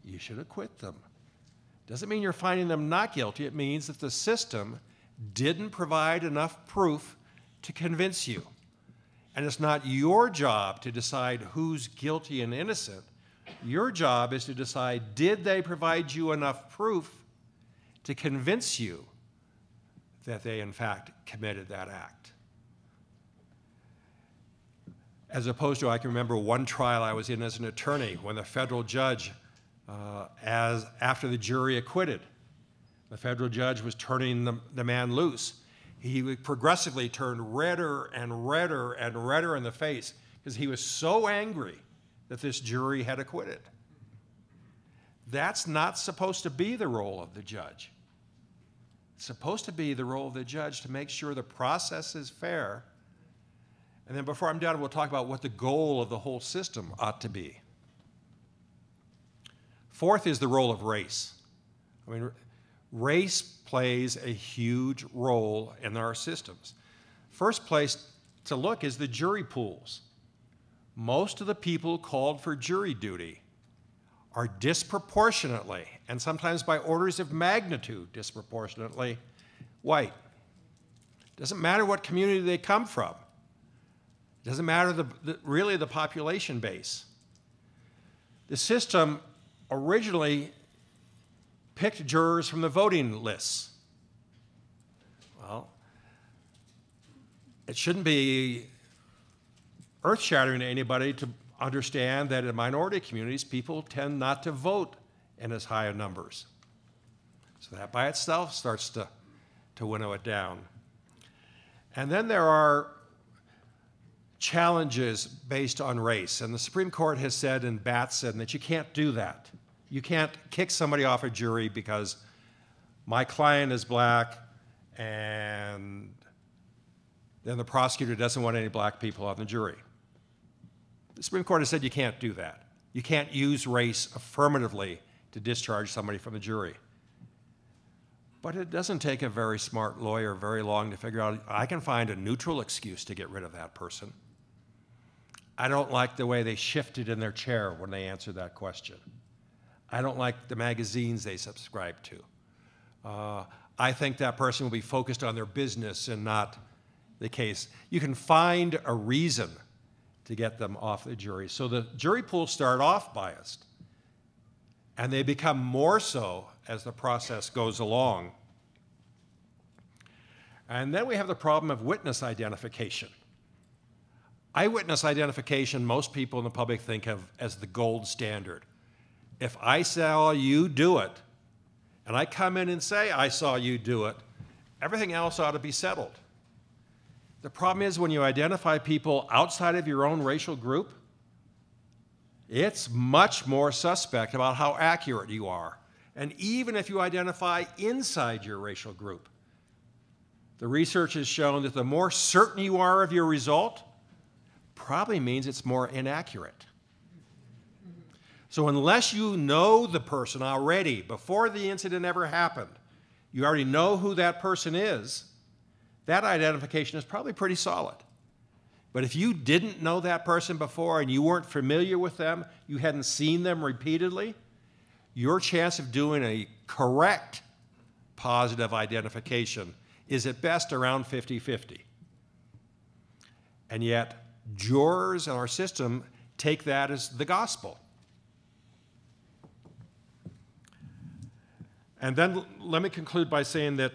you should acquit them. Doesn't mean you're finding them not guilty. It means that the system didn't provide enough proof to convince you. And it's not your job to decide who's guilty and innocent. Your job is to decide, did they provide you enough proof to convince you that they, in fact, committed that act? As opposed to, I can remember one trial I was in as an attorney when the federal judge, uh, as after the jury acquitted, the federal judge was turning the, the man loose. He progressively turned redder and redder and redder in the face because he was so angry that this jury had acquitted. That's not supposed to be the role of the judge. It's supposed to be the role of the judge to make sure the process is fair. And then before I'm done, we'll talk about what the goal of the whole system ought to be. Fourth is the role of race. I mean, race plays a huge role in our systems. First place to look is the jury pools. Most of the people called for jury duty are disproportionately, and sometimes by orders of magnitude disproportionately, white. Doesn't matter what community they come from. Doesn't matter the, the, really the population base. The system originally picked jurors from the voting lists. Well, it shouldn't be earth-shattering to anybody to understand that in minority communities, people tend not to vote in as high numbers. So that by itself starts to, to winnow it down. And then there are challenges based on race. And the Supreme Court has said in Batson that you can't do that. You can't kick somebody off a jury because my client is black and then the prosecutor doesn't want any black people on the jury. The Supreme Court has said you can't do that. You can't use race affirmatively to discharge somebody from the jury. But it doesn't take a very smart lawyer very long to figure out, I can find a neutral excuse to get rid of that person. I don't like the way they shifted in their chair when they answered that question. I don't like the magazines they subscribe to. Uh, I think that person will be focused on their business and not the case. You can find a reason to get them off the jury. So the jury pools start off biased, and they become more so as the process goes along. And then we have the problem of witness identification. Eyewitness identification, most people in the public think of as the gold standard. If I saw you do it, and I come in and say I saw you do it, everything else ought to be settled. The problem is when you identify people outside of your own racial group, it's much more suspect about how accurate you are. And even if you identify inside your racial group, the research has shown that the more certain you are of your result, probably means it's more inaccurate. So unless you know the person already, before the incident ever happened, you already know who that person is, that identification is probably pretty solid. But if you didn't know that person before and you weren't familiar with them, you hadn't seen them repeatedly, your chance of doing a correct positive identification is at best around fifty fifty. And yet, jurors in our system take that as the gospel. And then let me conclude by saying that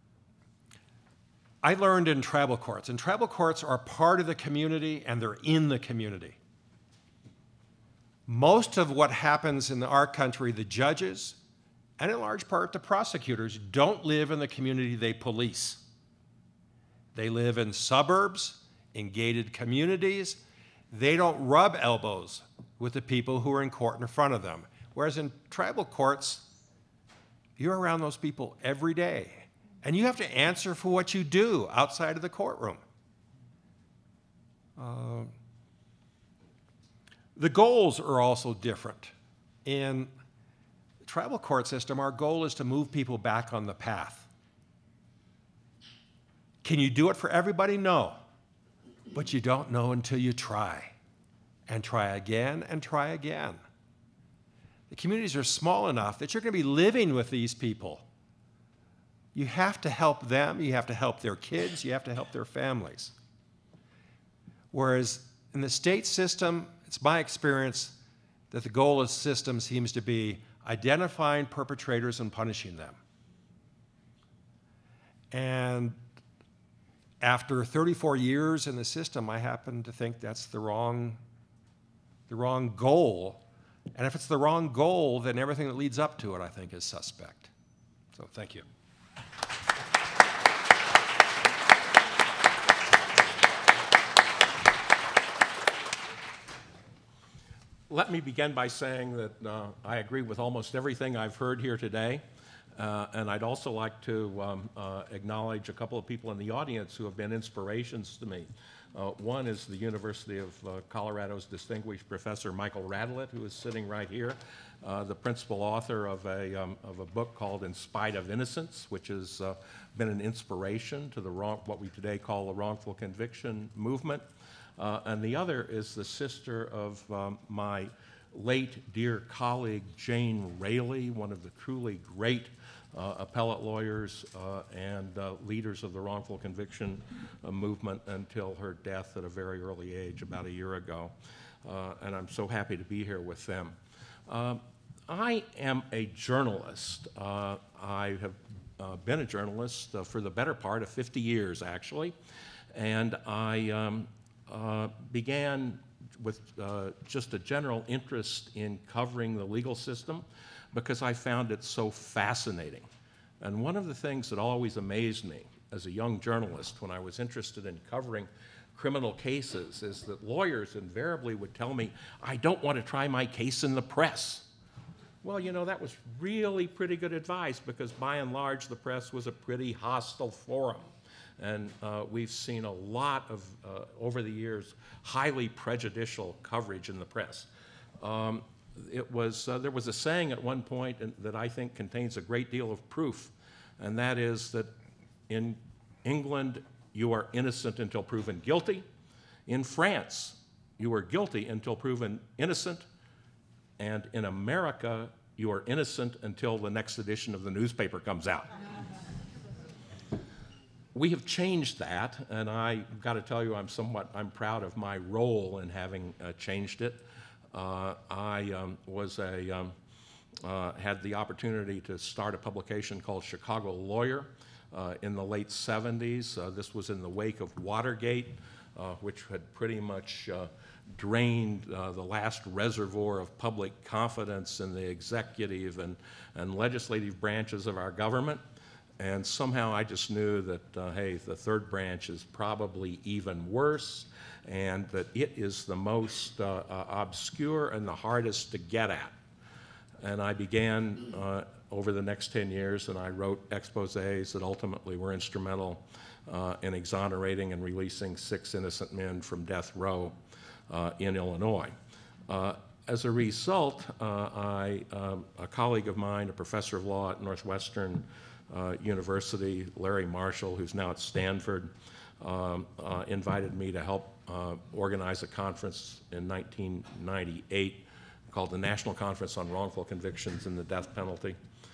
I learned in tribal courts, and tribal courts are part of the community and they're in the community. Most of what happens in our country, the judges, and in large part the prosecutors, don't live in the community they police. They live in suburbs, in gated communities. They don't rub elbows with the people who are in court in front of them. Whereas in tribal courts, you're around those people every day. And you have to answer for what you do outside of the courtroom. Uh, the goals are also different. In the tribal court system, our goal is to move people back on the path. Can you do it for everybody? No. But you don't know until you try. And try again and try again. the communities are small enough that you're going to be living with these people. You have to help them, you have to help their kids, you have to help their families. Whereas in the state system, it's my experience that the goal of the system seems to be identifying perpetrators and punishing them. And after thirty-four years in the system, I happen to think that's the wrong, the wrong goal. And if it's the wrong goal, then everything that leads up to it, I think, is suspect. So thank you. Let me begin by saying that uh, I agree with almost everything I've heard here today. Uh, and I'd also like to um, uh, acknowledge a couple of people in the audience who have been inspirations to me. Uh, one is the University of uh, Colorado's distinguished Professor Michael Radelet, who is sitting right here, uh, the principal author of a, um, of a book called In Spite of Innocence, which has uh, been an inspiration to the wrong, what we today call the wrongful conviction movement. Uh, and the other is the sister of um, my late dear colleague Jane Raley, one of the truly great uh, appellate lawyers uh, and uh, leaders of the wrongful conviction uh, movement until her death at a very early age about a year ago. Uh, and I'm so happy to be here with them. Uh, I am a journalist. Uh, I have uh, been a journalist uh, for the better part of fifty years, actually. And I um, uh, began with uh, just a general interest in covering the legal system because I found it so fascinating. And one of the things that always amazed me as a young journalist when I was interested in covering criminal cases is that lawyers invariably would tell me, I don't want to try my case in the press. Well, you know, that was really pretty good advice because by and large the press was a pretty hostile forum. And uh, we've seen a lot of, uh, over the years, highly prejudicial coverage in the press. Um, it was, uh, there was a saying at one point that I think contains a great deal of proof, and that is that in England, you are innocent until proven guilty. In France, you are guilty until proven innocent. And in America, you are innocent until the next edition of the newspaper comes out. We have changed that, and I got to tell you, I'm somewhat, I'm proud of my role in having uh, changed it. Uh, I um, was a, um, uh, had the opportunity to start a publication called Chicago Lawyer uh, in the late seventies. Uh, this was in the wake of Watergate, uh, which had pretty much uh, drained uh, the last reservoir of public confidence in the executive and, and legislative branches of our government. And somehow I just knew that, uh, hey, the third branch is probably even worse, and that it is the most uh, uh, obscure and the hardest to get at. And I began uh, over the next ten years, and I wrote exposés that ultimately were instrumental uh, in exonerating and releasing six innocent men from death row uh, in Illinois. Uh, as a result, uh, I, um, a colleague of mine, a professor of law at Northwestern Uh, University, Larry Marshall, who's now at Stanford, um, uh, invited me to help uh, organize a conference in nineteen ninety-eight called the National Conference on Wrongful Convictions and the Death Penalty.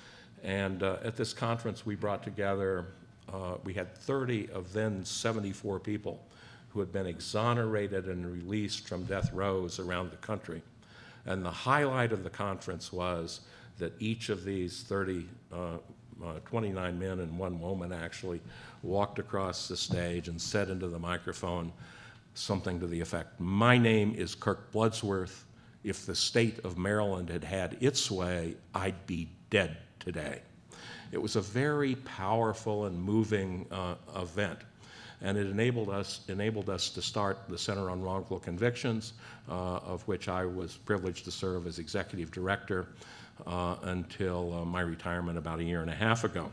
And uh, at this conference, we brought together, uh, we had thirty of then seventy-four people who had been exonerated and released from death rows around the country. And the highlight of the conference was that each of these thirty uh, Uh, twenty-nine men and one woman actually walked across the stage and said into the microphone something to the effect, my name is Kirk Bloodsworth. If the state of Maryland had had its way, I'd be dead today. It was a very powerful and moving uh, event. And it enabled us, enabled us to start the Center on Wrongful Convictions, uh, of which I was privileged to serve as executive director Uh, until uh, my retirement about a year and a half ago.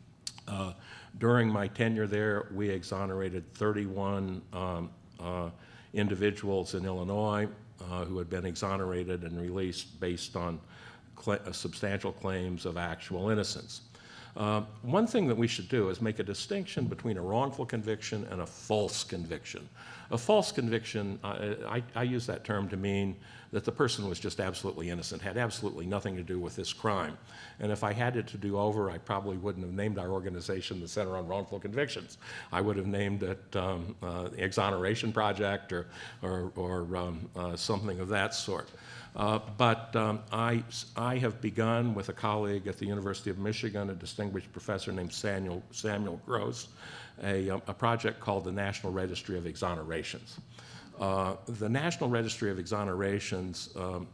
Uh, during my tenure there, we exonerated thirty-one um, uh, individuals in Illinois uh, who had been exonerated and released based on cl uh, substantial claims of actual innocence. Uh, one thing that we should do is make a distinction between a wrongful conviction and a false conviction. A false conviction, I, I, I use that term to mean that the person was just absolutely innocent, had absolutely nothing to do with this crime. And if I had it to do over, I probably wouldn't have named our organization the Center on Wrongful Convictions. I would have named it um, uh, the Exoneration Project or, or, or um, uh, something of that sort. Uh, but um, I, I have begun with a colleague at the University of Michigan, a distinguished professor named Samuel, Samuel Gross, a, a project called the National Registry of Exonerations. Uh, the National Registry of Exonerations um,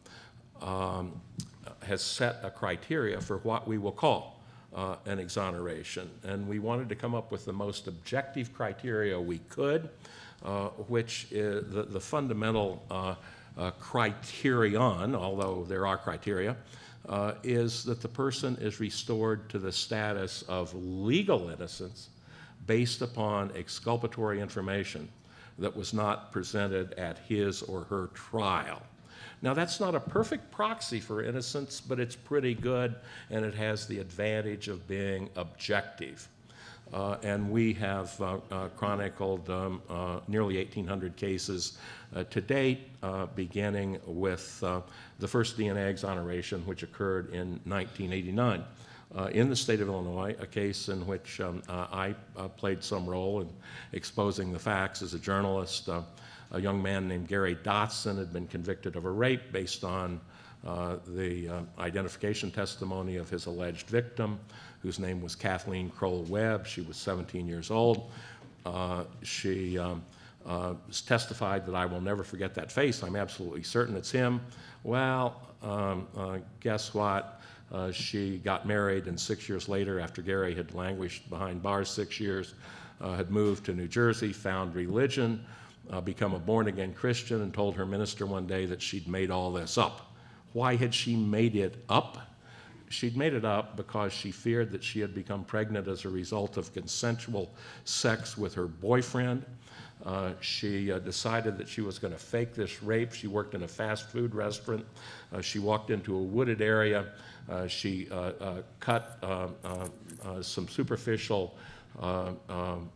um, has set a criteria for what we will call uh, an exoneration. And we wanted to come up with the most objective criteria we could, uh, which is the, the fundamental uh, uh, criterion, although there are criteria, uh, is that the person is restored to the status of legal innocence based upon exculpatory information that was not presented at his or her trial. Now, that's not a perfect proxy for innocence, but it's pretty good, and it has the advantage of being objective. Uh, and we have uh, uh, chronicled um, uh, nearly eighteen hundred cases uh, to date, uh, beginning with uh, the first D N A exoneration, which occurred in nineteen eighty-nine. Uh, in the state of Illinois, a case in which um, uh, I uh, played some role in exposing the facts as a journalist. Uh, a young man named Gary Dotson had been convicted of a rape based on uh, the uh, identification testimony of his alleged victim, whose name was Kathleen Kroll Webb. She was seventeen years old. Uh, she um, uh, testified that I will never forget that face. I'm absolutely certain it's him. Well, um, uh, guess what? Uh, she got married, and six years later, after Gary had languished behind bars six years, uh, had moved to New Jersey, found religion, uh, become a born-again Christian, and told her minister one day that she'd made all this up. Why had she made it up? She'd made it up because she feared that she had become pregnant as a result of consensual sex with her boyfriend. Uh, she uh, decided that she was going to fake this rape. She worked in a fast food restaurant. Uh, she walked into a wooded area. Uh, she uh, uh, cut uh, uh, uh, some superficial uh, um,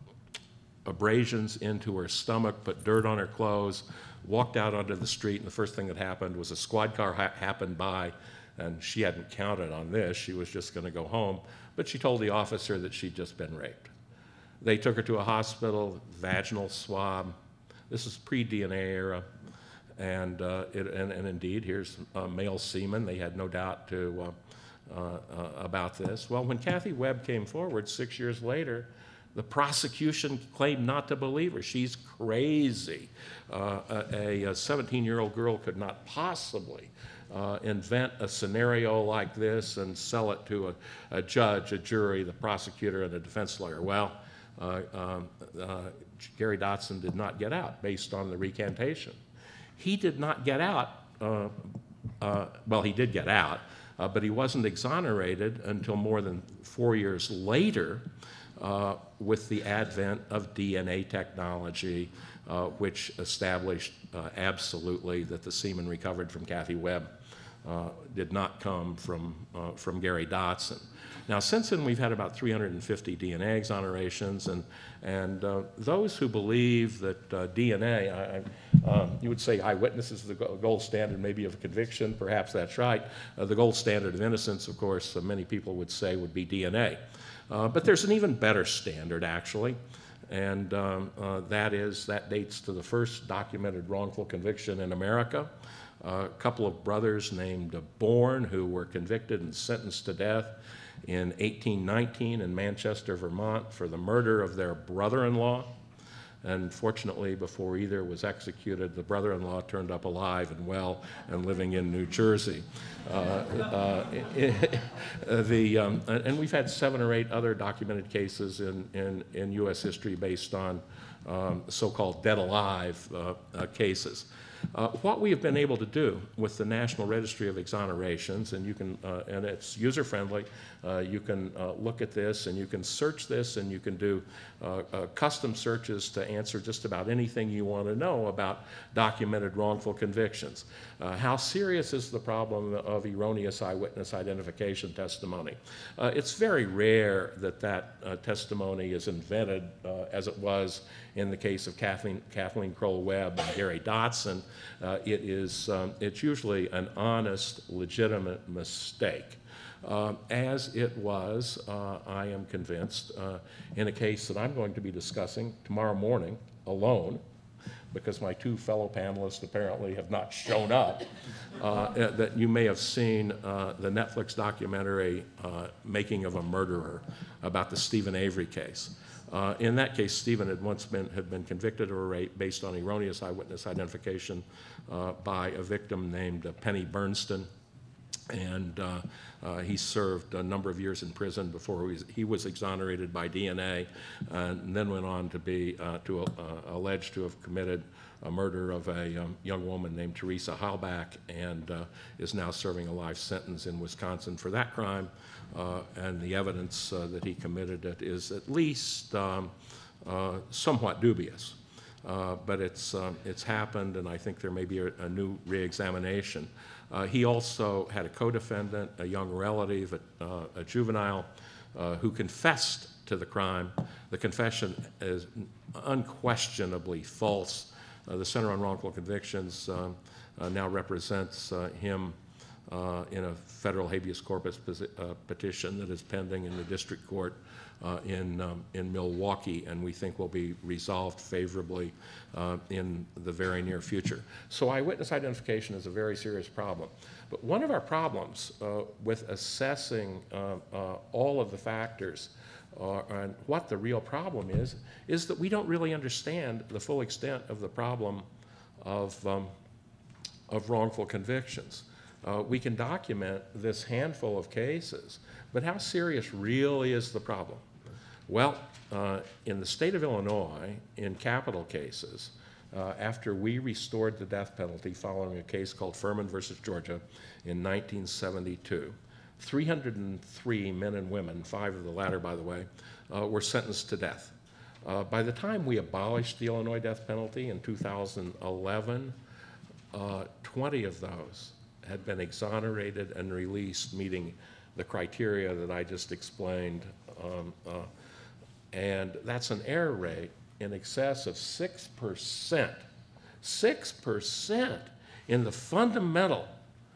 abrasions into her stomach, put dirt on her clothes, walked out onto the street, and the first thing that happened was a squad car ha happened by, and she hadn't counted on this. She was just going to go home, but she told the officer that she'd just been raped. They took her to a hospital, vaginal swab. This is pre-D N A era. And, uh, it, and, and indeed, here's uh, male semen. They had no doubt to, uh, uh, uh, about this. Well, when Kathy Webb came forward six years later, the prosecution claimed not to believe her. She's crazy. Uh, a seventeen-year-old girl could not possibly uh, invent a scenario like this and sell it to a, a judge, a jury, the prosecutor, and a defense lawyer. Well, uh, um, uh, Gary Dotson did not get out based on the recantation. He did not get out, uh, uh, well, he did get out, uh, but he wasn't exonerated until more than four years later uh, with the advent of D N A technology, uh, which established uh, absolutely that the semen recovered from Kathy Webb uh, did not come from, uh, from Gary Dotson. Now, since then, we've had about three hundred fifty D N A exonerations, and, and uh, those who believe that uh, D N A, I, I, um, you would say eyewitness is the gold standard maybe of conviction, perhaps that's right. Uh, the gold standard of innocence, of course, uh, many people would say would be D N A. Uh, but there's an even better standard, actually, and um, uh, that is, that dates to the first documented wrongful conviction in America. Uh, a couple of brothers named Bourne who were convicted and sentenced to death in eighteen nineteen in Manchester, Vermont, for the murder of their brother-in-law. And fortunately, before either was executed, the brother-in-law turned up alive and well and living in New Jersey. Uh, uh, the, um, and we've had seven or eight other documented cases in, in, in U S history based on um, so-called dead alive uh, uh, cases. Uh, what we have been able to do with the National Registry of Exonerations, and you can, uh, and it's user-friendly, uh, you can uh, look at this and you can search this and you can do uh, uh, custom searches to answer just about anything you want to know about documented wrongful convictions. Uh, how serious is the problem of erroneous eyewitness identification testimony? Uh, it's very rare that that uh, testimony is invented uh, as it was in the case of Kathleen, Kathleen Kroll Webb and Gary Dotson. Uh, it is, um, it's usually an honest, legitimate mistake. Um, as it was, uh, I am convinced, uh, in a case that I'm going to be discussing tomorrow morning alone, because my two fellow panelists apparently have not shown up, uh, that you may have seen uh, the Netflix documentary, uh, Making of a Murderer, about the Stephen Avery case. Uh, in that case, Stephen had once been, had been convicted of a rape based on erroneous eyewitness identification uh, by a victim named uh, Penny Bernstein. And uh, uh, he served a number of years in prison before he was, he was exonerated by D N A, and then went on to be uh, to uh, alleged to have committed a murder of a um, young woman named Teresa Halbach, and uh, is now serving a life sentence in Wisconsin for that crime. Uh, and the evidence uh, that he committed it is at least um, uh, somewhat dubious. Uh, but it's, uh, it's happened, and I think there may be a, a new reexamination. Uh, he also had a co-defendant, a young relative, a, uh, a juvenile, uh, who confessed to the crime. The confession is unquestionably false. Uh, the Center on Wrongful Convictions um, uh, now represents uh, him uh, in a federal habeas corpus uh, petition that is pending in the district court uh, in, um, in Milwaukee, and we think will be resolved favorably uh, in the very near future. So eyewitness identification is a very serious problem. But one of our problems uh, with assessing uh, uh, all of the factors uh, and what the real problem is, is that we don't really understand the full extent of the problem of, um, of wrongful convictions. Uh, we can document this handful of cases, but how serious really is the problem? Well, uh, in the state of Illinois, in capital cases, uh, after we restored the death penalty following a case called Furman versus Georgia in nineteen seventy-two, three hundred three men and women, five of the latter, by the way, uh, were sentenced to death. Uh, by the time we abolished the Illinois death penalty in two thousand eleven, uh, twenty of those had been exonerated and released, meeting the criteria that I just explained. Um, uh, and that's an error rate in excess of six percent. six percent in the fundamental,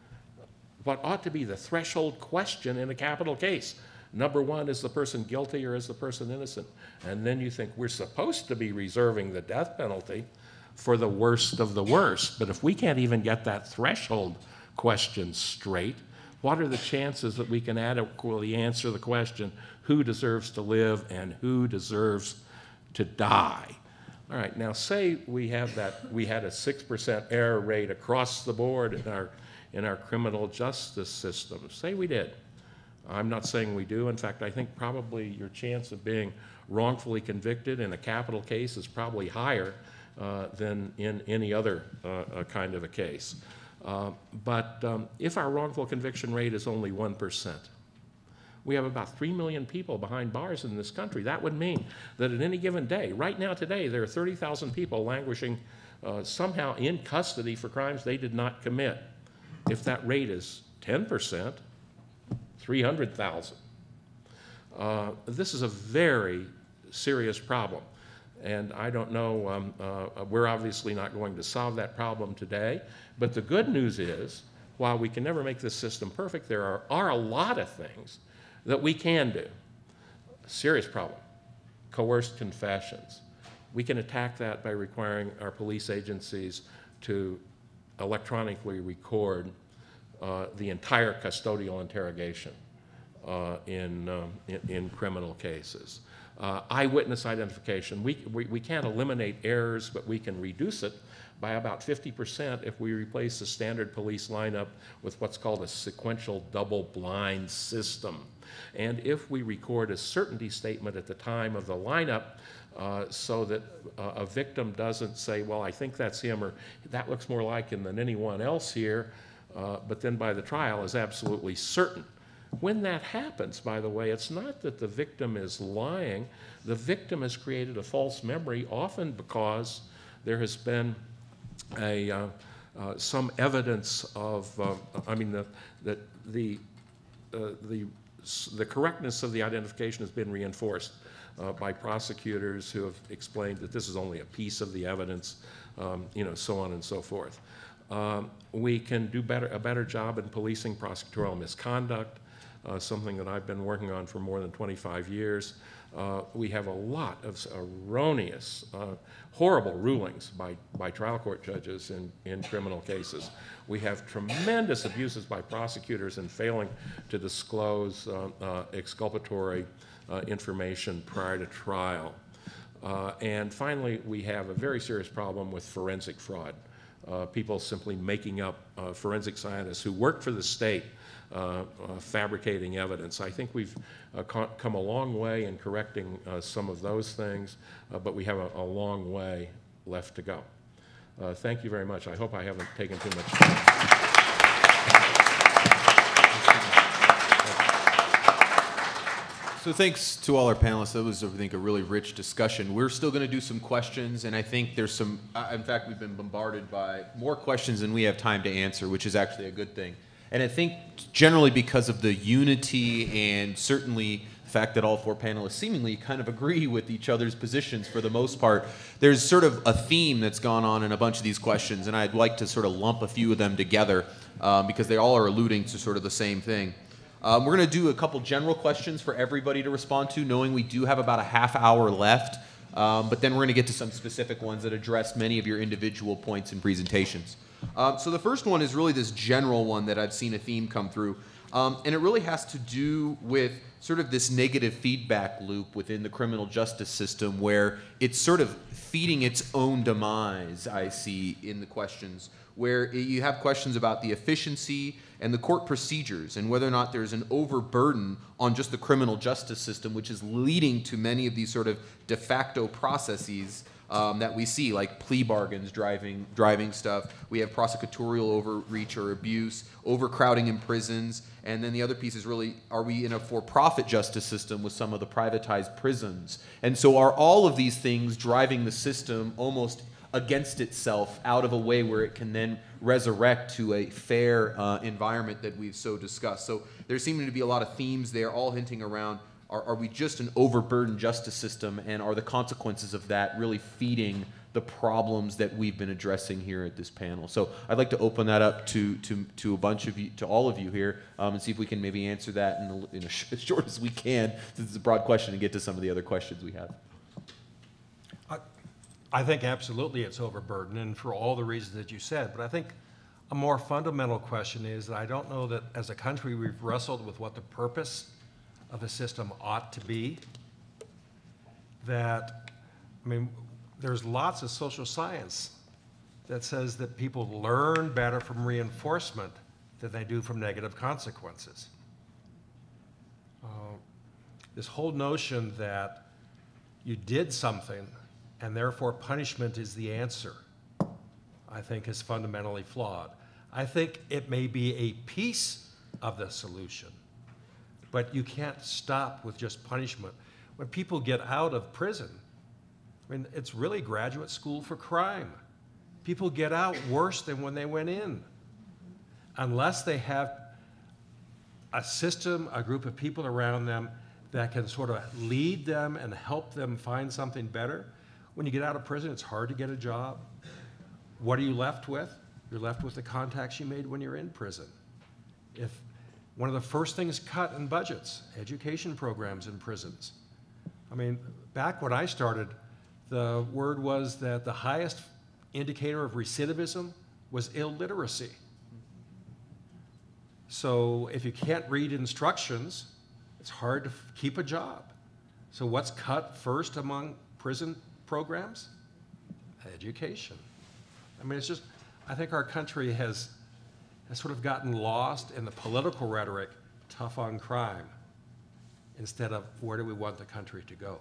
what ought to be the threshold question in a capital case. Number one, is the person guilty or is the person innocent? And then you think we're supposed to be reserving the death penalty for the worst of the worst. But if we can't even get that threshold question straight, what are the chances that we can adequately answer the question, who deserves to live and who deserves to die? All right, now say we have that, we had a six percent error rate across the board in our, in our criminal justice system. Say we did. I'm not saying we do. In fact, I think probably your chance of being wrongfully convicted in a capital case is probably higher uh, than in any other uh, kind of a case. Uh, but um, if our wrongful conviction rate is only one percent, we have about three million people behind bars in this country. That would mean that at any given day, right now today, there are thirty thousand people languishing uh, somehow in custody for crimes they did not commit. If that rate is ten percent, three hundred thousand. Uh, this is a very serious problem. And I don't know, um, uh, we're obviously not going to solve that problem today, but the good news is, while we can never make this system perfect, there are, are a lot of things that we can do. Serious problem, coerced confessions. We can attack that by requiring our police agencies to electronically record uh, the entire custodial interrogation uh, in, um, in, in criminal cases. Uh, eyewitness identification, we, we, we can't eliminate errors, but we can reduce it by about fifty percent if we replace the standard police lineup with what's called a sequential double-blind system. And if we record a certainty statement at the time of the lineup uh, so that uh, a victim doesn't say, well, I think that's him, or that looks more like him than anyone else here, uh, but then by the trial is absolutely certain. When that happens, by the way, it's not that the victim is lying. The victim has created a false memory, often because there has been a, uh, uh, some evidence of, uh, I mean, the, the, the, uh, the, the correctness of the identification has been reinforced uh, by prosecutors who have explained that this is only a piece of the evidence, um, you know, so on and so forth. Um, we can do better, a better job in policing prosecutorial misconduct, uh, something that I've been working on for more than twenty-five years. Uh, we have a lot of erroneous, uh, horrible rulings by, by trial court judges in, in criminal cases. We have tremendous abuses by prosecutors in failing to disclose uh, uh, exculpatory uh, information prior to trial. Uh, and finally, we have a very serious problem with forensic fraud. Uh, people simply making up uh, forensic scientists who work for the state, uh, uh, fabricating evidence. I think we've uh, co come a long way in correcting uh, some of those things, uh, but we have a, a long way left to go. Uh, thank you very much. I hope I haven't taken too much time. So thanks to all our panelists. That was, I think, a really rich discussion. We're still going to do some questions, and I think there's some, uh, in fact, we've been bombarded by more questions than we have time to answer, which is actually a good thing. And I think generally because of the unity and certainly the fact that all four panelists seemingly kind of agree with each other's positions for the most part, there's sort of a theme that's gone on in a bunch of these questions, and I'd like to sort of lump a few of them together um, because they all are alluding to sort of the same thing. Um, we're going to do a couple general questions for everybody to respond to, knowing we do have about a half hour left, um, but then we're going to get to some specific ones that address many of your individual points and presentations. Um, so the first one is really this general one that I've seen a theme come through, um, and it really has to do with sort of this negative feedback loop within the criminal justice system where it's sort of feeding its own demise, I see, in the questions, where you have questions about the efficiency and the court procedures and whether or not there's an overburden on just the criminal justice system, which is leading to many of these sort of de facto processes um, that we see, like plea bargains driving, driving stuff. We have prosecutorial overreach or abuse, overcrowding in prisons, and then the other piece is really, are we in a for-profit justice system with some of the privatized prisons? And so are all of these things driving the system almost against itself out of a way where it can then resurrect to a fair uh, environment that we've so discussed. So there seem to be a lot of themes there, all hinting around, are, are we just an overburdened justice system, and are the consequences of that really feeding the problems that we've been addressing here at this panel? So I'd like to open that up to, to, to a bunch of you, to all of you here, um, and see if we can maybe answer that in, a, in a sh as short as we can, since it's a broad question, and get to some of the other questions we have. I think absolutely it's overburdened, and for all the reasons that you said. But I think a more fundamental question is that I don't know that as a country we've wrestled with what the purpose of the system ought to be. That, I mean, there's lots of social science that says that people learn better from reinforcement than they do from negative consequences. Uh, this whole notion that you did something and therefore punishment is the answer, I think is fundamentally flawed. I think it may be a piece of the solution, but you can't stop with just punishment. When people get out of prison, I mean, it's really graduate school for crime. People get out worse than when they went in, unless they have a system, a group of people around them that can sort of lead them and help them find something better. When you get out of prison, it's hard to get a job. What are you left with? You're left with the contacts you made when you're in prison. If one of the first things cut in budgets, education programs in prisons. I mean, back when I started, the word was that the highest indicator of recidivism was illiteracy. So if you can't read instructions, it's hard to keep a job. So what's cut first among prison programs? Education. I mean, it's just, I think our country has, has sort of gotten lost in the political rhetoric, tough on crime, instead of where do we want the country to go?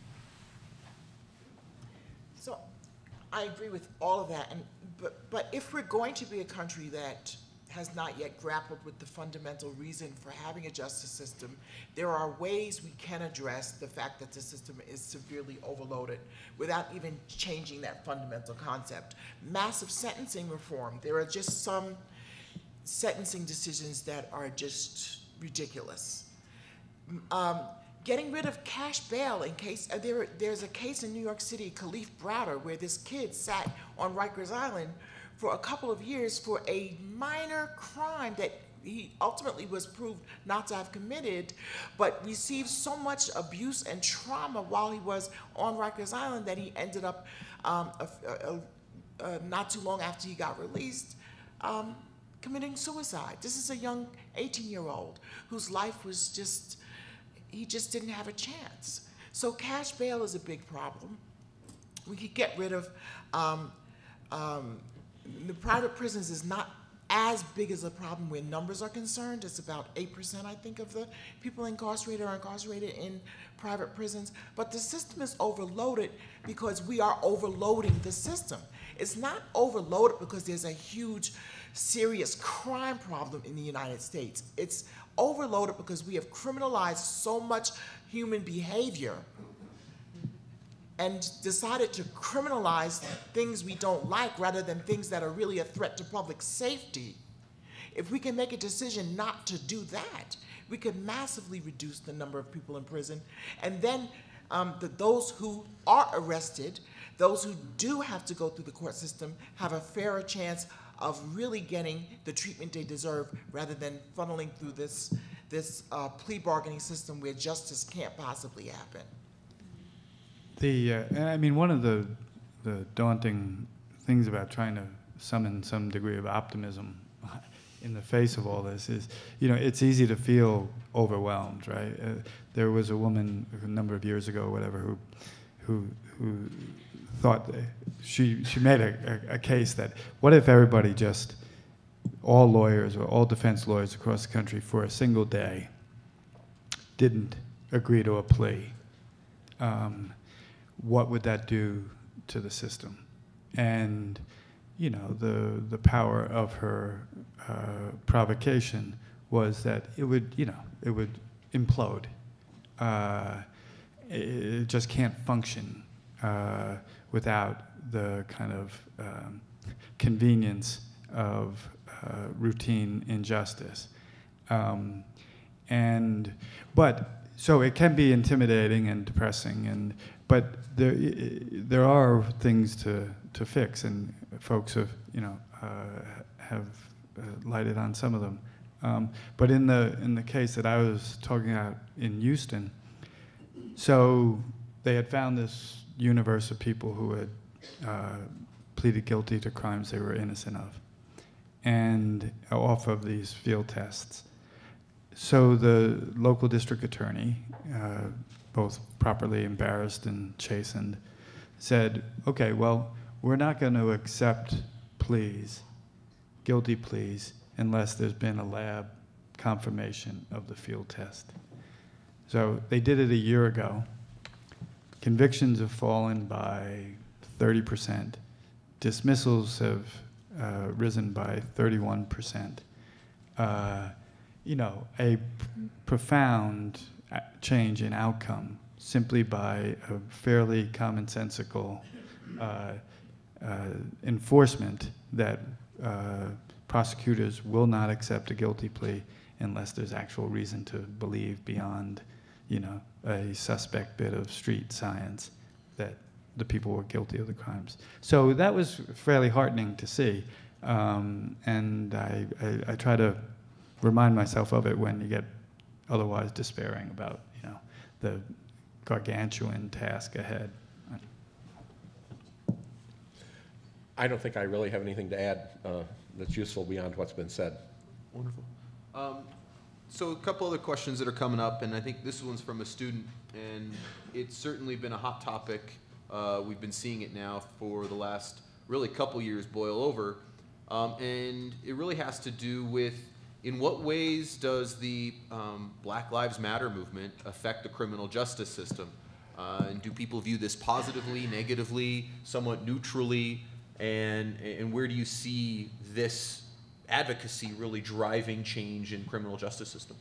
So I agree with all of that, and, but, but if we're going to be a country that has not yet grappled with the fundamental reason for having a justice system, there are ways we can address the fact that the system is severely overloaded without even changing that fundamental concept. Massive sentencing reform. There are just some sentencing decisions that are just ridiculous. Um, getting rid of cash bail in case, uh, there, there's a case in New York City, Khalif Browder, where this kid sat on Rikers Island for a couple of years for a minor crime that he ultimately was proved not to have committed, but received so much abuse and trauma while he was on Rikers Island that he ended up, um, a, a, a, not too long after he got released, um, committing suicide. This is a young eighteen-year-old whose life was just, he just didn't have a chance. So cash bail is a big problem. We could get rid of, um, um, the private prisons is not as big as a problem where numbers are concerned. It's about eight percent, I think, of the people incarcerated are incarcerated in private prisons. But the system is overloaded because we are overloading the system. It's not overloaded because there's a huge, serious crime problem in the United States. It's overloaded because we have criminalized so much human behavior and decided to criminalize things we don't like rather than things that are really a threat to public safety. If we can make a decision not to do that, we could massively reduce the number of people in prison. And then um, the, those who are arrested, those who do have to go through the court system, have a fairer chance of really getting the treatment they deserve rather than funneling through this, this uh, plea bargaining system where justice can't possibly happen. The, uh, I mean, one of the, the daunting things about trying to summon some degree of optimism in the face of all this is, you know, it's easy to feel overwhelmed, right? Uh, there was a woman a number of years ago, or whatever, who, who, who thought that she she made a, a, a case that what if everybody just, all lawyers or all defense lawyers across the country for a single day didn't agree to a plea. Um, what would that do to the system? And, you know, the, the power of her uh, provocation was that it would, you know, it would implode. Uh, it, it just can't function uh, without the kind of um, convenience of uh, routine injustice. Um, and, but, so it can be intimidating and depressing, and but there there are things to to fix, and folks have you know uh, have uh, lighted on some of them. Um, but in the in the case that I was talking about in Houston, so they had found this universe of people who had uh, pleaded guilty to crimes they were innocent of, and off of these field tests. So the local district attorney, uh, both properly embarrassed and chastened, said, okay, well, we're not going to accept pleas, guilty pleas, unless there's been a lab confirmation of the field test. So they did it a year ago. Convictions have fallen by thirty percent. Dismissals have uh, risen by thirty-one percent. Uh, you know, a p- profound change in outcome simply by a fairly commonsensical uh, uh, enforcement that uh, prosecutors will not accept a guilty plea unless there's actual reason to believe beyond, you know, a suspect bit of street science that the people were guilty of the crimes. So that was fairly heartening to see, um, and I, I, I try to remind myself of it when you get otherwise despairing about, you know, the gargantuan task ahead. I don't think I really have anything to add uh, that's useful beyond what's been said. Wonderful. Um, so a couple other questions that are coming up, and I think this one's from a student, and it's certainly been a hot topic. Uh, we've been seeing it now for the last really couple years boil over, um, and it really has to do with in what ways does the um, Black Lives Matter movement affect the criminal justice system? Uh, and do people view this positively, negatively, somewhat neutrally? And, and where do you see this advocacy really driving change in criminal justice system?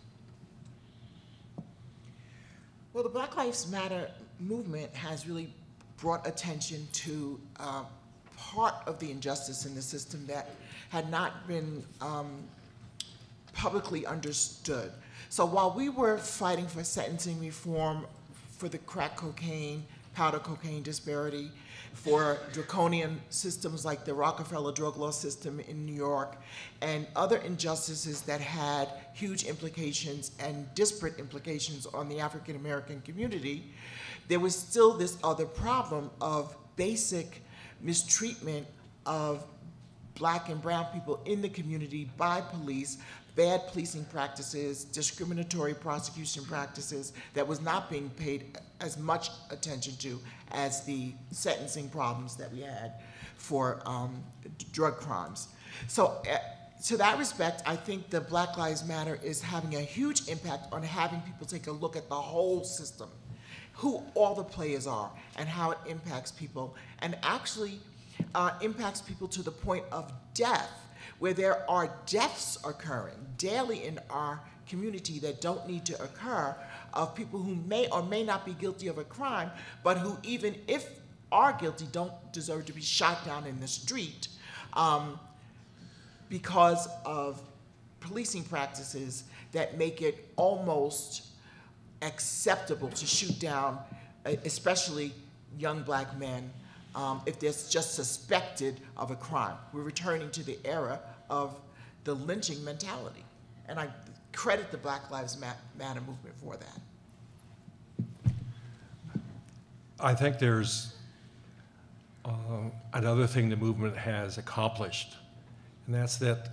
Well, the Black Lives Matter movement has really brought attention to uh, part of the injustice in the system that had not been um, publicly understood. So while we were fighting for sentencing reform for the crack cocaine, powder cocaine disparity, for draconian systems like the Rockefeller drug law system in New York, and other injustices that had huge implications and disparate implications on the African American community, there was still this other problem of basic mistreatment of black and brown people in the community by police, bad policing practices, discriminatory prosecution practices that was not being paid as much attention to as the sentencing problems that we had for um, drug crimes. So uh, to that respect, I think the Black Lives Matter is having a huge impact on having people take a look at the whole system, who all the players are, and how it impacts people, and actually uh, impacts people to the point of death, where there are deaths occurring daily in our community that don't need to occur, of people who may or may not be guilty of a crime, but who, even if are guilty, don't deserve to be shot down in the street um, because of policing practices that make it almost acceptable to shoot down, especially young black men, um, if they're just suspected of a crime. We're returning to the era of the lynching mentality. And I credit the Black Lives Matter movement for that. I think there's uh, another thing the movement has accomplished, and that's that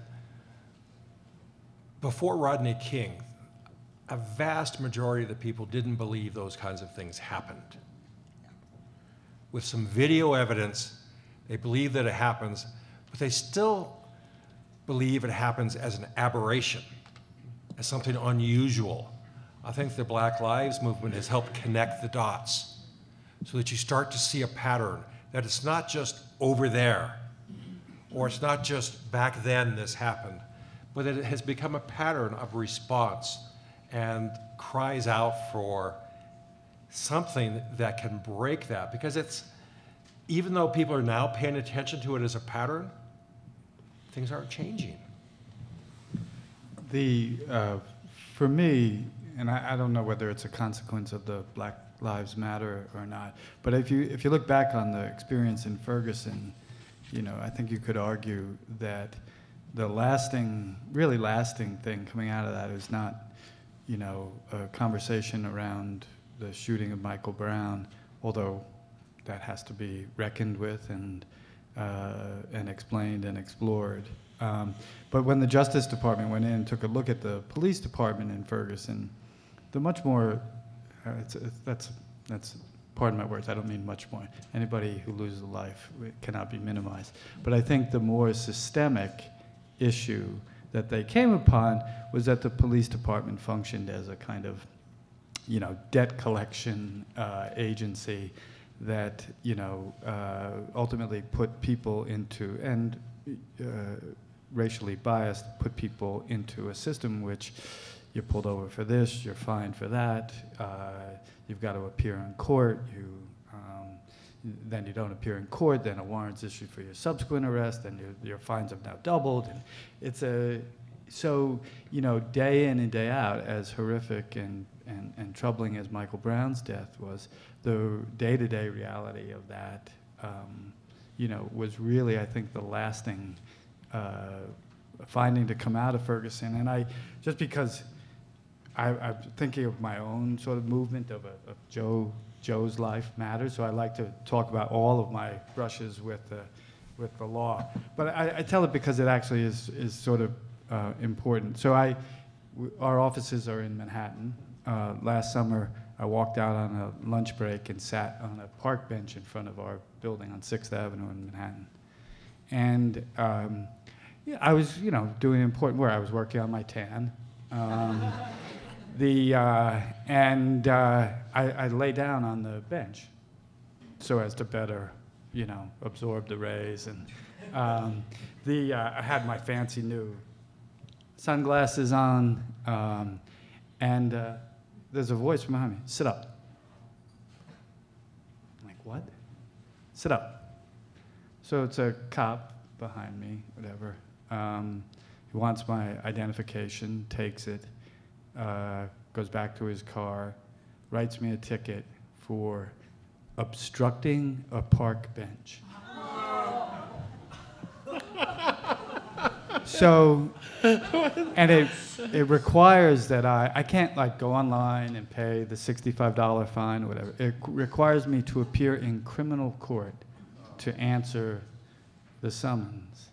before Rodney King, a vast majority of the people didn't believe those kinds of things happened. With some video evidence, they believe that it happens, but they still believe it happens as an aberration, as something unusual. I think the Black Lives Movement has helped connect the dots so that you start to see a pattern, that it's not just over there, or it's not just back then this happened, but that it has become a pattern of response and cries out for something that can break that. Because it's, even though people are now paying attention to it as a pattern, things aren't changing. The, uh, for me, and I, I don't know whether it's a consequence of the Black Lives Matter or not, but if you, if you look back on the experience in Ferguson, you know, I think you could argue that the lasting, really lasting thing coming out of that is not, you know, a conversation around the shooting of Michael Brown, although that has to be reckoned with and, uh, and explained and explored. Um, but when the Justice Department went in and took a look at the police department in Ferguson, the much more, uh, it's, it's, that's, that's, pardon my words, I don't mean much more. Anybody who loses a life cannot be minimized. But I think the more systemic issue that they came upon was that the police department functioned as a kind of, you know, debt collection uh, agency that, you know, uh, ultimately put people into, and uh, racially biased, put people into a system which you're pulled over for this, you're fined for that, uh, you've got to appear in court, you, um, then you don't appear in court, then a warrant's issued for your subsequent arrest, and your, your fines have now doubled. And it's a, so, you know, day in and day out, as horrific and, and, and troubling as Michael Brown's death was, the day-to-day reality of that, um, you know, was really, I think, the lasting uh, finding to come out of Ferguson. And I, just because I, I'm thinking of my own sort of movement of, a, of Joe, Joe's life matters, so I like to talk about all of my brushes with the, with the law. But I, I tell it because it actually is, is sort of uh, important. So I, w our offices are in Manhattan. Uh, last summer, I walked out on a lunch break and sat on a park bench in front of our building on sixth Avenue in Manhattan. And um, yeah, I was, you know, doing important work. I was working on my tan. Um, the, uh, and uh, I, I lay down on the bench so as to better, you know, absorb the rays. And um, the, uh, I had my fancy new sunglasses on, um, and uh, there's a voice behind me, sit up. I'm like, what? Sit up. So it's a cop behind me, whatever. Um, he He wants my identification, takes it, uh, goes back to his car, writes me a ticket for obstructing a park bench. So, and it, it requires that I, I can't like go online and pay the sixty-five dollar fine or whatever. It requires me to appear in criminal court to answer the summons.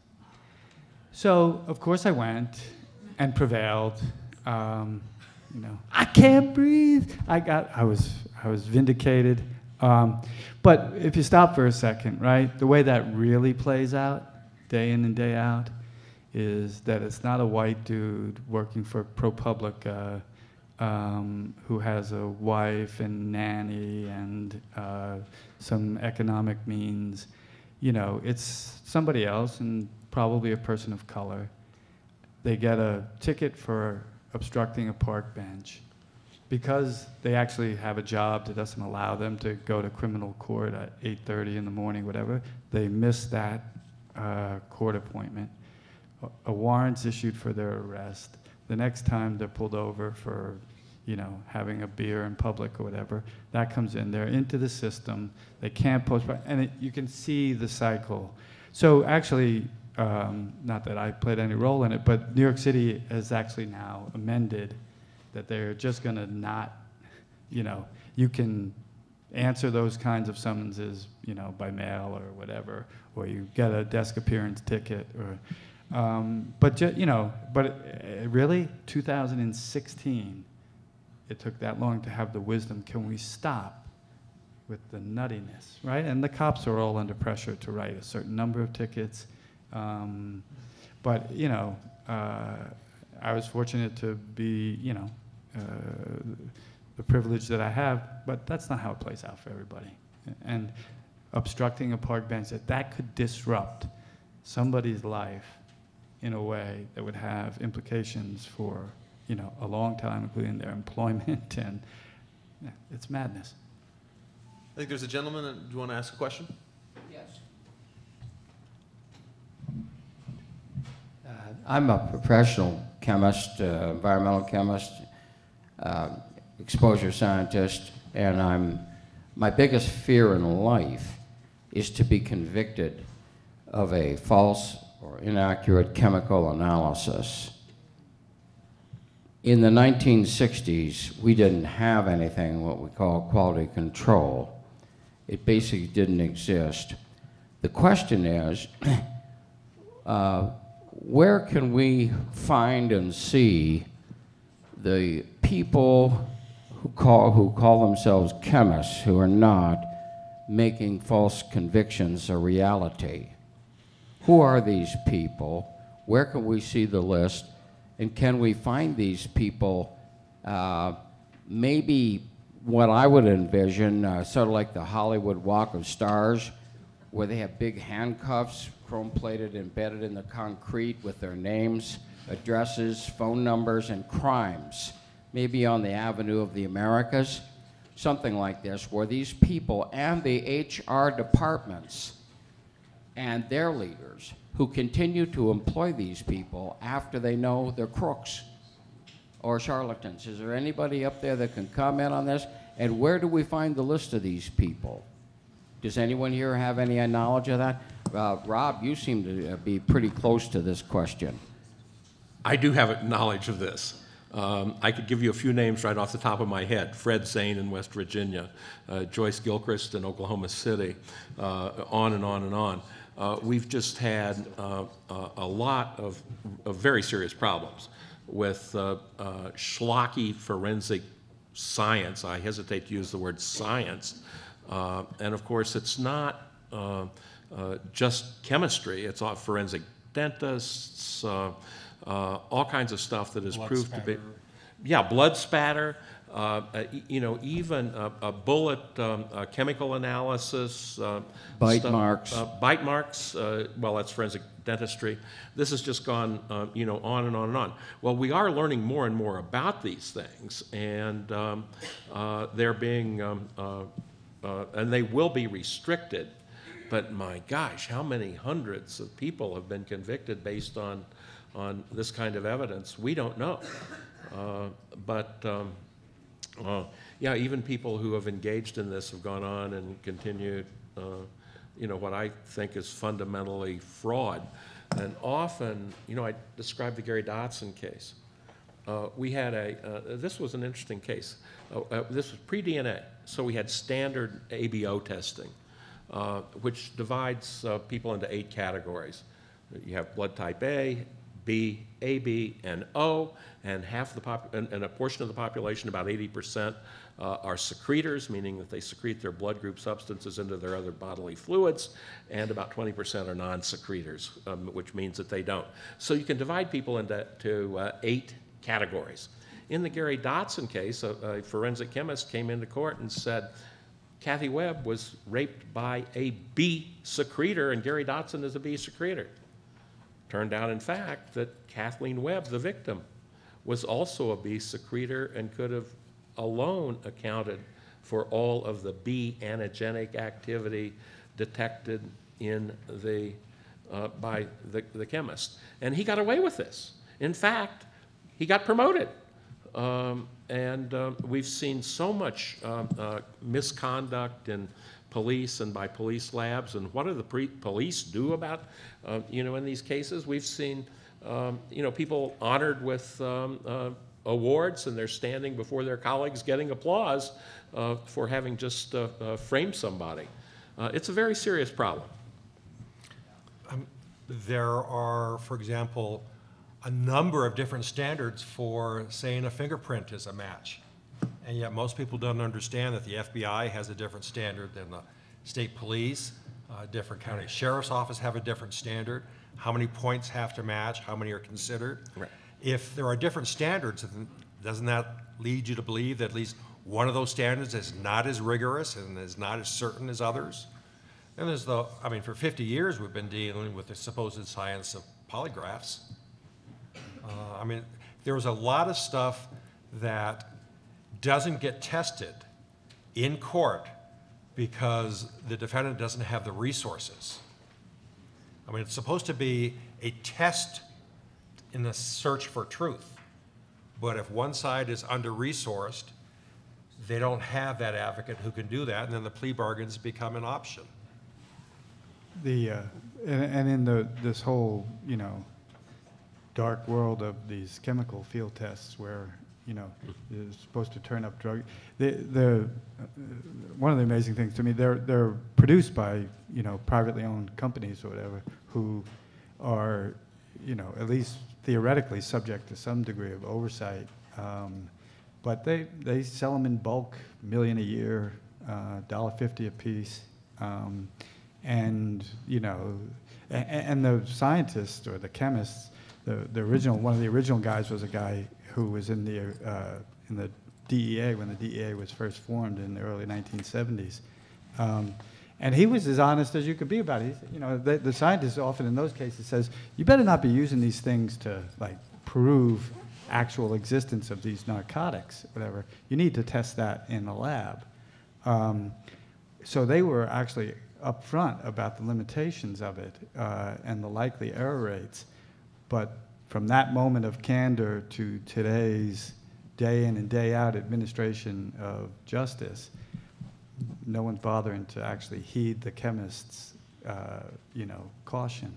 So, of course I went and prevailed. Um, you know, I can't breathe. I got, I was, I was vindicated. Um, but if you stop for a second, right, the way that really plays out, day in and day out, is that it's not a white dude working for ProPublica um, who has a wife and nanny and uh, some economic means. You know, it's somebody else and probably a person of color. They get a ticket for obstructing a park bench. Because they actually have a job that doesn't allow them to go to criminal court at eight thirty in the morning, whatever, they miss that uh, court appointment. A warrant's issued for their arrest. The next time they're pulled over for, you know, having a beer in public or whatever, that comes in. They're into the system. They can't postpone, and it, you can see the cycle. So actually, um, not that I played any role in it, but New York City has actually now amended that they're just going to not, you know, you can answer those kinds of summonses, you know, by mail or whatever, or you get a desk appearance ticket, or. Um, but, ju you know, but it, it really, two thousand sixteen, it took that long to have the wisdom. Can we stop with the nuttiness, right? And the cops are all under pressure to write a certain number of tickets. Um, but, you know, uh, I was fortunate to be, you know, uh, the privilege that I have, but that's not how it plays out for everybody. And obstructing a park bench, that, that could disrupt somebody's life in a way that would have implications for, you know, a long time, including their employment, and yeah, it's madness. I think there's a gentleman. Do you want to ask a question? Yes. Uh, I'm a professional chemist, uh, environmental chemist, uh, exposure scientist, and I'm, my biggest fear in life is to be convicted of a false or inaccurate chemical analysis. In the nineteen sixties, we didn't have anything what we call quality control. It basically didn't exist. The question is, uh, where can we find and see the people who call, who call themselves chemists, who are not, making false convictions a reality? Who are these people? Where can we see the list? And can we find these people, uh, maybe what I would envision, uh, sort of like the Hollywood Walk of Stars, where they have big handcuffs, chrome-plated, embedded in the concrete with their names, addresses, phone numbers, and crimes, maybe on the Avenue of the Americas, something like this, where these people and the H R departments and their leaders who continue to employ these people after they know they're crooks or charlatans. Is there anybody up there that can comment on this? And where do we find the list of these people? Does anyone here have any knowledge of that? Uh, Rob, you seem to be pretty close to this question. I do have knowledge of this. Um, I could give you a few names right off the top of my head. Fred Zane in West Virginia, uh, Joyce Gilchrist in Oklahoma City, uh, on and on and on. Uh, we've just had uh, uh, a lot of, of very serious problems with uh, uh, schlocky forensic science. I hesitate to use the word science. Uh, and of course, it's not uh, uh, just chemistry. It's all forensic dentists, uh, uh, all kinds of stuff that has Blood proved spatter. to be, yeah, blood spatter. Uh, uh, you know, even a, a bullet um, a chemical analysis. Uh, Bite stuff- marks. Uh, bite marks. Uh, well, that's forensic dentistry. This has just gone, uh, you know, on and on and on. Well, we are learning more and more about these things, and um, uh, they're being, um, uh, uh, and they will be restricted. But my gosh, how many hundreds of people have been convicted based on on this kind of evidence, we don't know. Uh, but um, uh, yeah, even people who have engaged in this have gone on and continued, uh, you know, what I think is fundamentally fraud. And often, you know, I described the Gary Dotson case. Uh, we had a, uh, this was an interesting case. Uh, uh, this was pre-D N A, so we had standard A B O testing, uh, which divides uh, people into eight categories. You have blood type A, B, A B, and O, and half the pop and, and a portion of the population, about eighty percent, uh, are secretors, meaning that they secrete their blood group substances into their other bodily fluids, and about twenty percent are non-secretors, um, which means that they don't. So you can divide people into to, uh, eight categories. In the Gary Dotson case, a, a forensic chemist came into court and said, Kathy Webb was raped by a B secretor, and Gary Dotson is a B secretor. Turned out, in fact, that Kathleen Webb, the victim, was also a B secretor and could have alone accounted for all of the B antigenic activity detected in the, uh, by the, the chemist. And he got away with this. In fact, he got promoted. Um, and uh, we've seen so much uh, uh, misconduct in police and by police labs. And what do the pre police do about, uh, you know, in these cases? We've seen, um, you know, people honored with um, uh, awards, and they're standing before their colleagues getting applause uh, for having just uh, uh, framed somebody. Uh, it's a very serious problem. Um, there are, for example, a number of different standards for saying a fingerprint is a match. And yet most people don't understand that the F B I has a different standard than the state police. Uh, different county sheriff's office have a different standard. How many points have to match? How many are considered? Right. If there are different standards, then doesn't that lead you to believe that at least one of those standards is not as rigorous and is not as certain as others? And there's the, I mean, for fifty years we've been dealing with the supposed science of polygraphs. Uh, I mean, there was a lot of stuff that doesn't get tested in court because the defendant doesn't have the resources. I mean, it's supposed to be a test in the search for truth. But if one side is under-resourced, they don't have that advocate who can do that, and then the plea bargains become an option. The uh, and, and in the this whole you know dark world of these chemical field tests where you know you're supposed to turn up drug, the the uh, one of the amazing things to me, they're they're produced by you know privately owned companies or whatever who are you know at least theoretically subject to some degree of oversight, um, but they they sell them in bulk, million a year, uh, dollar fifty a piece. Um, And you know, and, and the scientists or the chemists, the the original one of the original guys was a guy who was in the uh, in the D E A when the D E A was first formed in the early nineteen seventies, um, and he was as honest as you could be about it. He, you know, the, the scientist often in those cases says, you better not be using these things to like prove actual existence of these narcotics, whatever. You need to test that in the lab. Um, so they were actually upfront about the limitations of it uh, and the likely error rates. But from that moment of candor to today's day in and day out administration of justice, no one's bothering to actually heed the chemist's uh, you know, caution.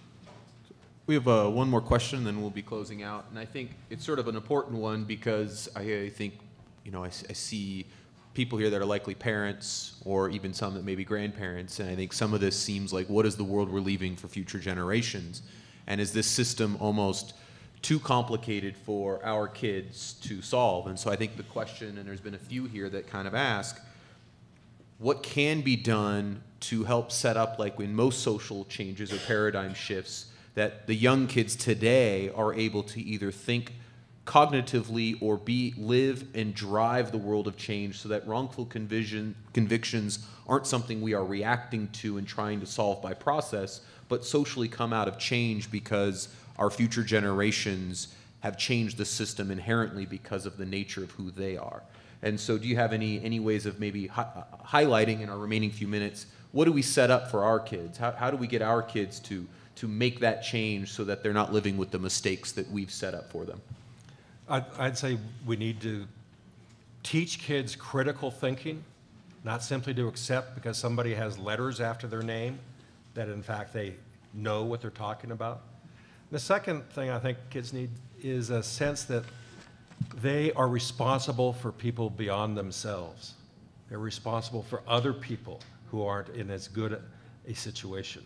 We have uh, one more question, then we'll be closing out. And I think it's sort of an important one because I, I think, you know, I, I see people here that are likely parents or even some that may be grandparents, and I think some of this seems like, what is the world we're leaving for future generations? And is this system almost too complicated for our kids to solve? And so I think the question, and there's been a few here that kind of ask, what can be done to help set up, like in most social changes or paradigm shifts, that the young kids today are able to either think cognitively or be live and drive the world of change so that wrongful conviction, convictions aren't something we are reacting to and trying to solve by process, but socially come out of change because our future generations have changed the system inherently because of the nature of who they are. And so do you have any, any ways of maybe hi highlighting in our remaining few minutes, what do we set up for our kids? How, how do we get our kids to to make that change so that they're not living with the mistakes that we've set up for them? I'd, I'd say we need to teach kids critical thinking, not simply to accept because somebody has letters after their name that in fact they know what they're talking about. The second thing I think kids need is a sense that they are responsible for people beyond themselves. They're responsible for other people who aren't in as good a, a situation.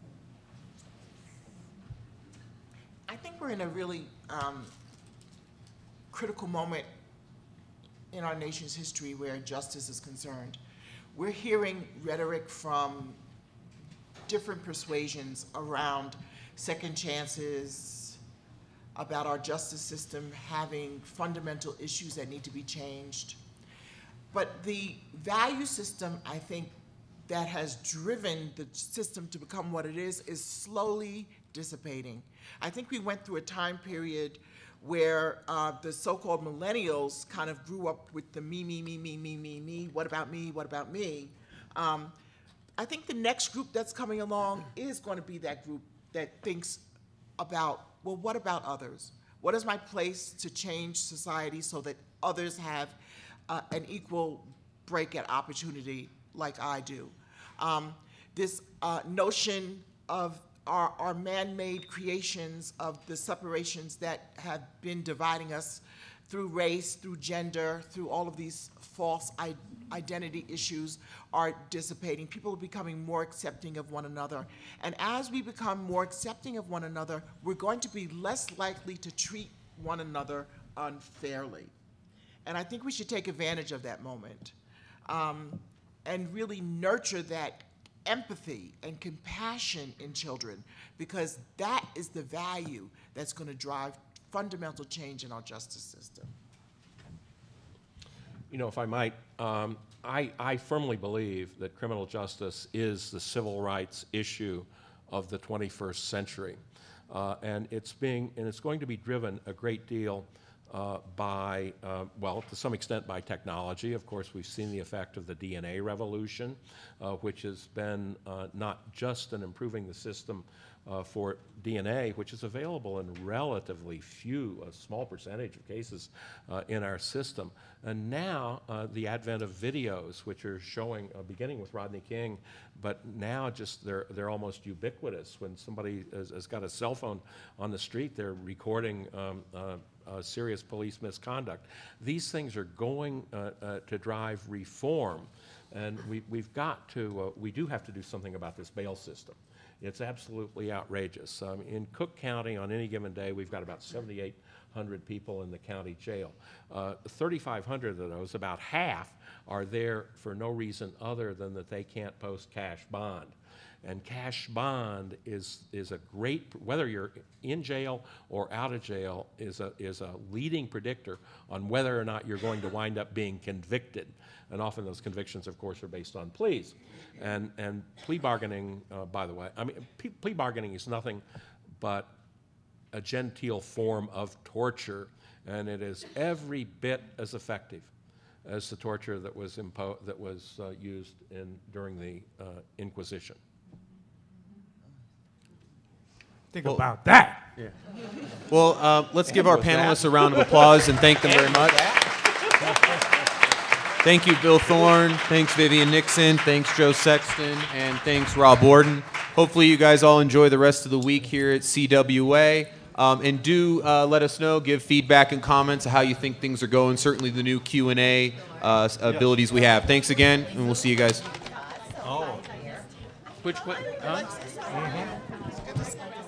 I think we're in a really um, critical moment in our nation's history where justice is concerned. We're hearing rhetoric from different persuasions around second chances, about our justice system having fundamental issues that need to be changed. But the value system, I think, that has driven the system to become what it is, is slowly dissipating. I think we went through a time period where uh, the so-called millennials kind of grew up with the me, me, me, me, me, me, me, what about me, what about me? Um, I think the next group that's coming along is going to be that group that thinks about, well, what about others? What is my place to change society so that others have uh, an equal break at opportunity like I do? Um, this uh, notion of our, our man-made creations of the separations that have been dividing us through race, through gender, through all of these false I identity issues are dissipating. People are becoming more accepting of one another. And as we become more accepting of one another, we're going to be less likely to treat one another unfairly. And I think we should take advantage of that moment um, and really nurture that empathy and compassion in children, because that is the value that's going to drive fundamental change in our justice system. You know, if I might, um, I, I firmly believe that criminal justice is the civil rights issue of the twenty-first century. Uh, and it's being, and it's going to be driven a great deal uh, by, uh, well, to some extent by technology. Of course, we've seen the effect of the D N A revolution, uh, which has been uh, not just in improving the system uh, for D N A, which is available in relatively few, a small percentage of cases uh, in our system. And now uh, the advent of videos, which are showing, uh, beginning with Rodney King, but now just they're, they're almost ubiquitous. When somebody has, has got a cell phone on the street, they're recording um, uh, uh, serious police misconduct. These things are going uh, uh, to drive reform. And we, we've got to, uh, we do have to do something about this bail system. It's absolutely outrageous. Um, in Cook County, on any given day, we've got about seventy-eight hundred people in the county jail. Uh, thirty-five hundred of those, about half, are there for no reason other than that they can't post cash bond. And cash bond is, is a great, whether you're in jail or out of jail, is a, is a leading predictor on whether or not you're going to wind up being convicted. And often those convictions, of course, are based on pleas. And, and plea bargaining, uh, by the way, I mean, plea bargaining is nothing but a genteel form of torture, and it is every bit as effective as the torture that was, impo that was uh, used in, during the uh, Inquisition. Think Well, about that. Yeah. Well, uh, let's give our panelists a round of applause and thank them very much. Thank you, Bill Thorne. Thanks, Vivian Nixon. Thanks, Joe Sexton. And thanks, Rob Borden. Hopefully you guys all enjoy the rest of the week here at C W A. Um, and do uh, let us know, give feedback and comments of how you think things are going. Certainly the new Q and A uh, abilities we have. Thanks again, and we'll see you guys. Oh. Which, what, huh? It's good to see you.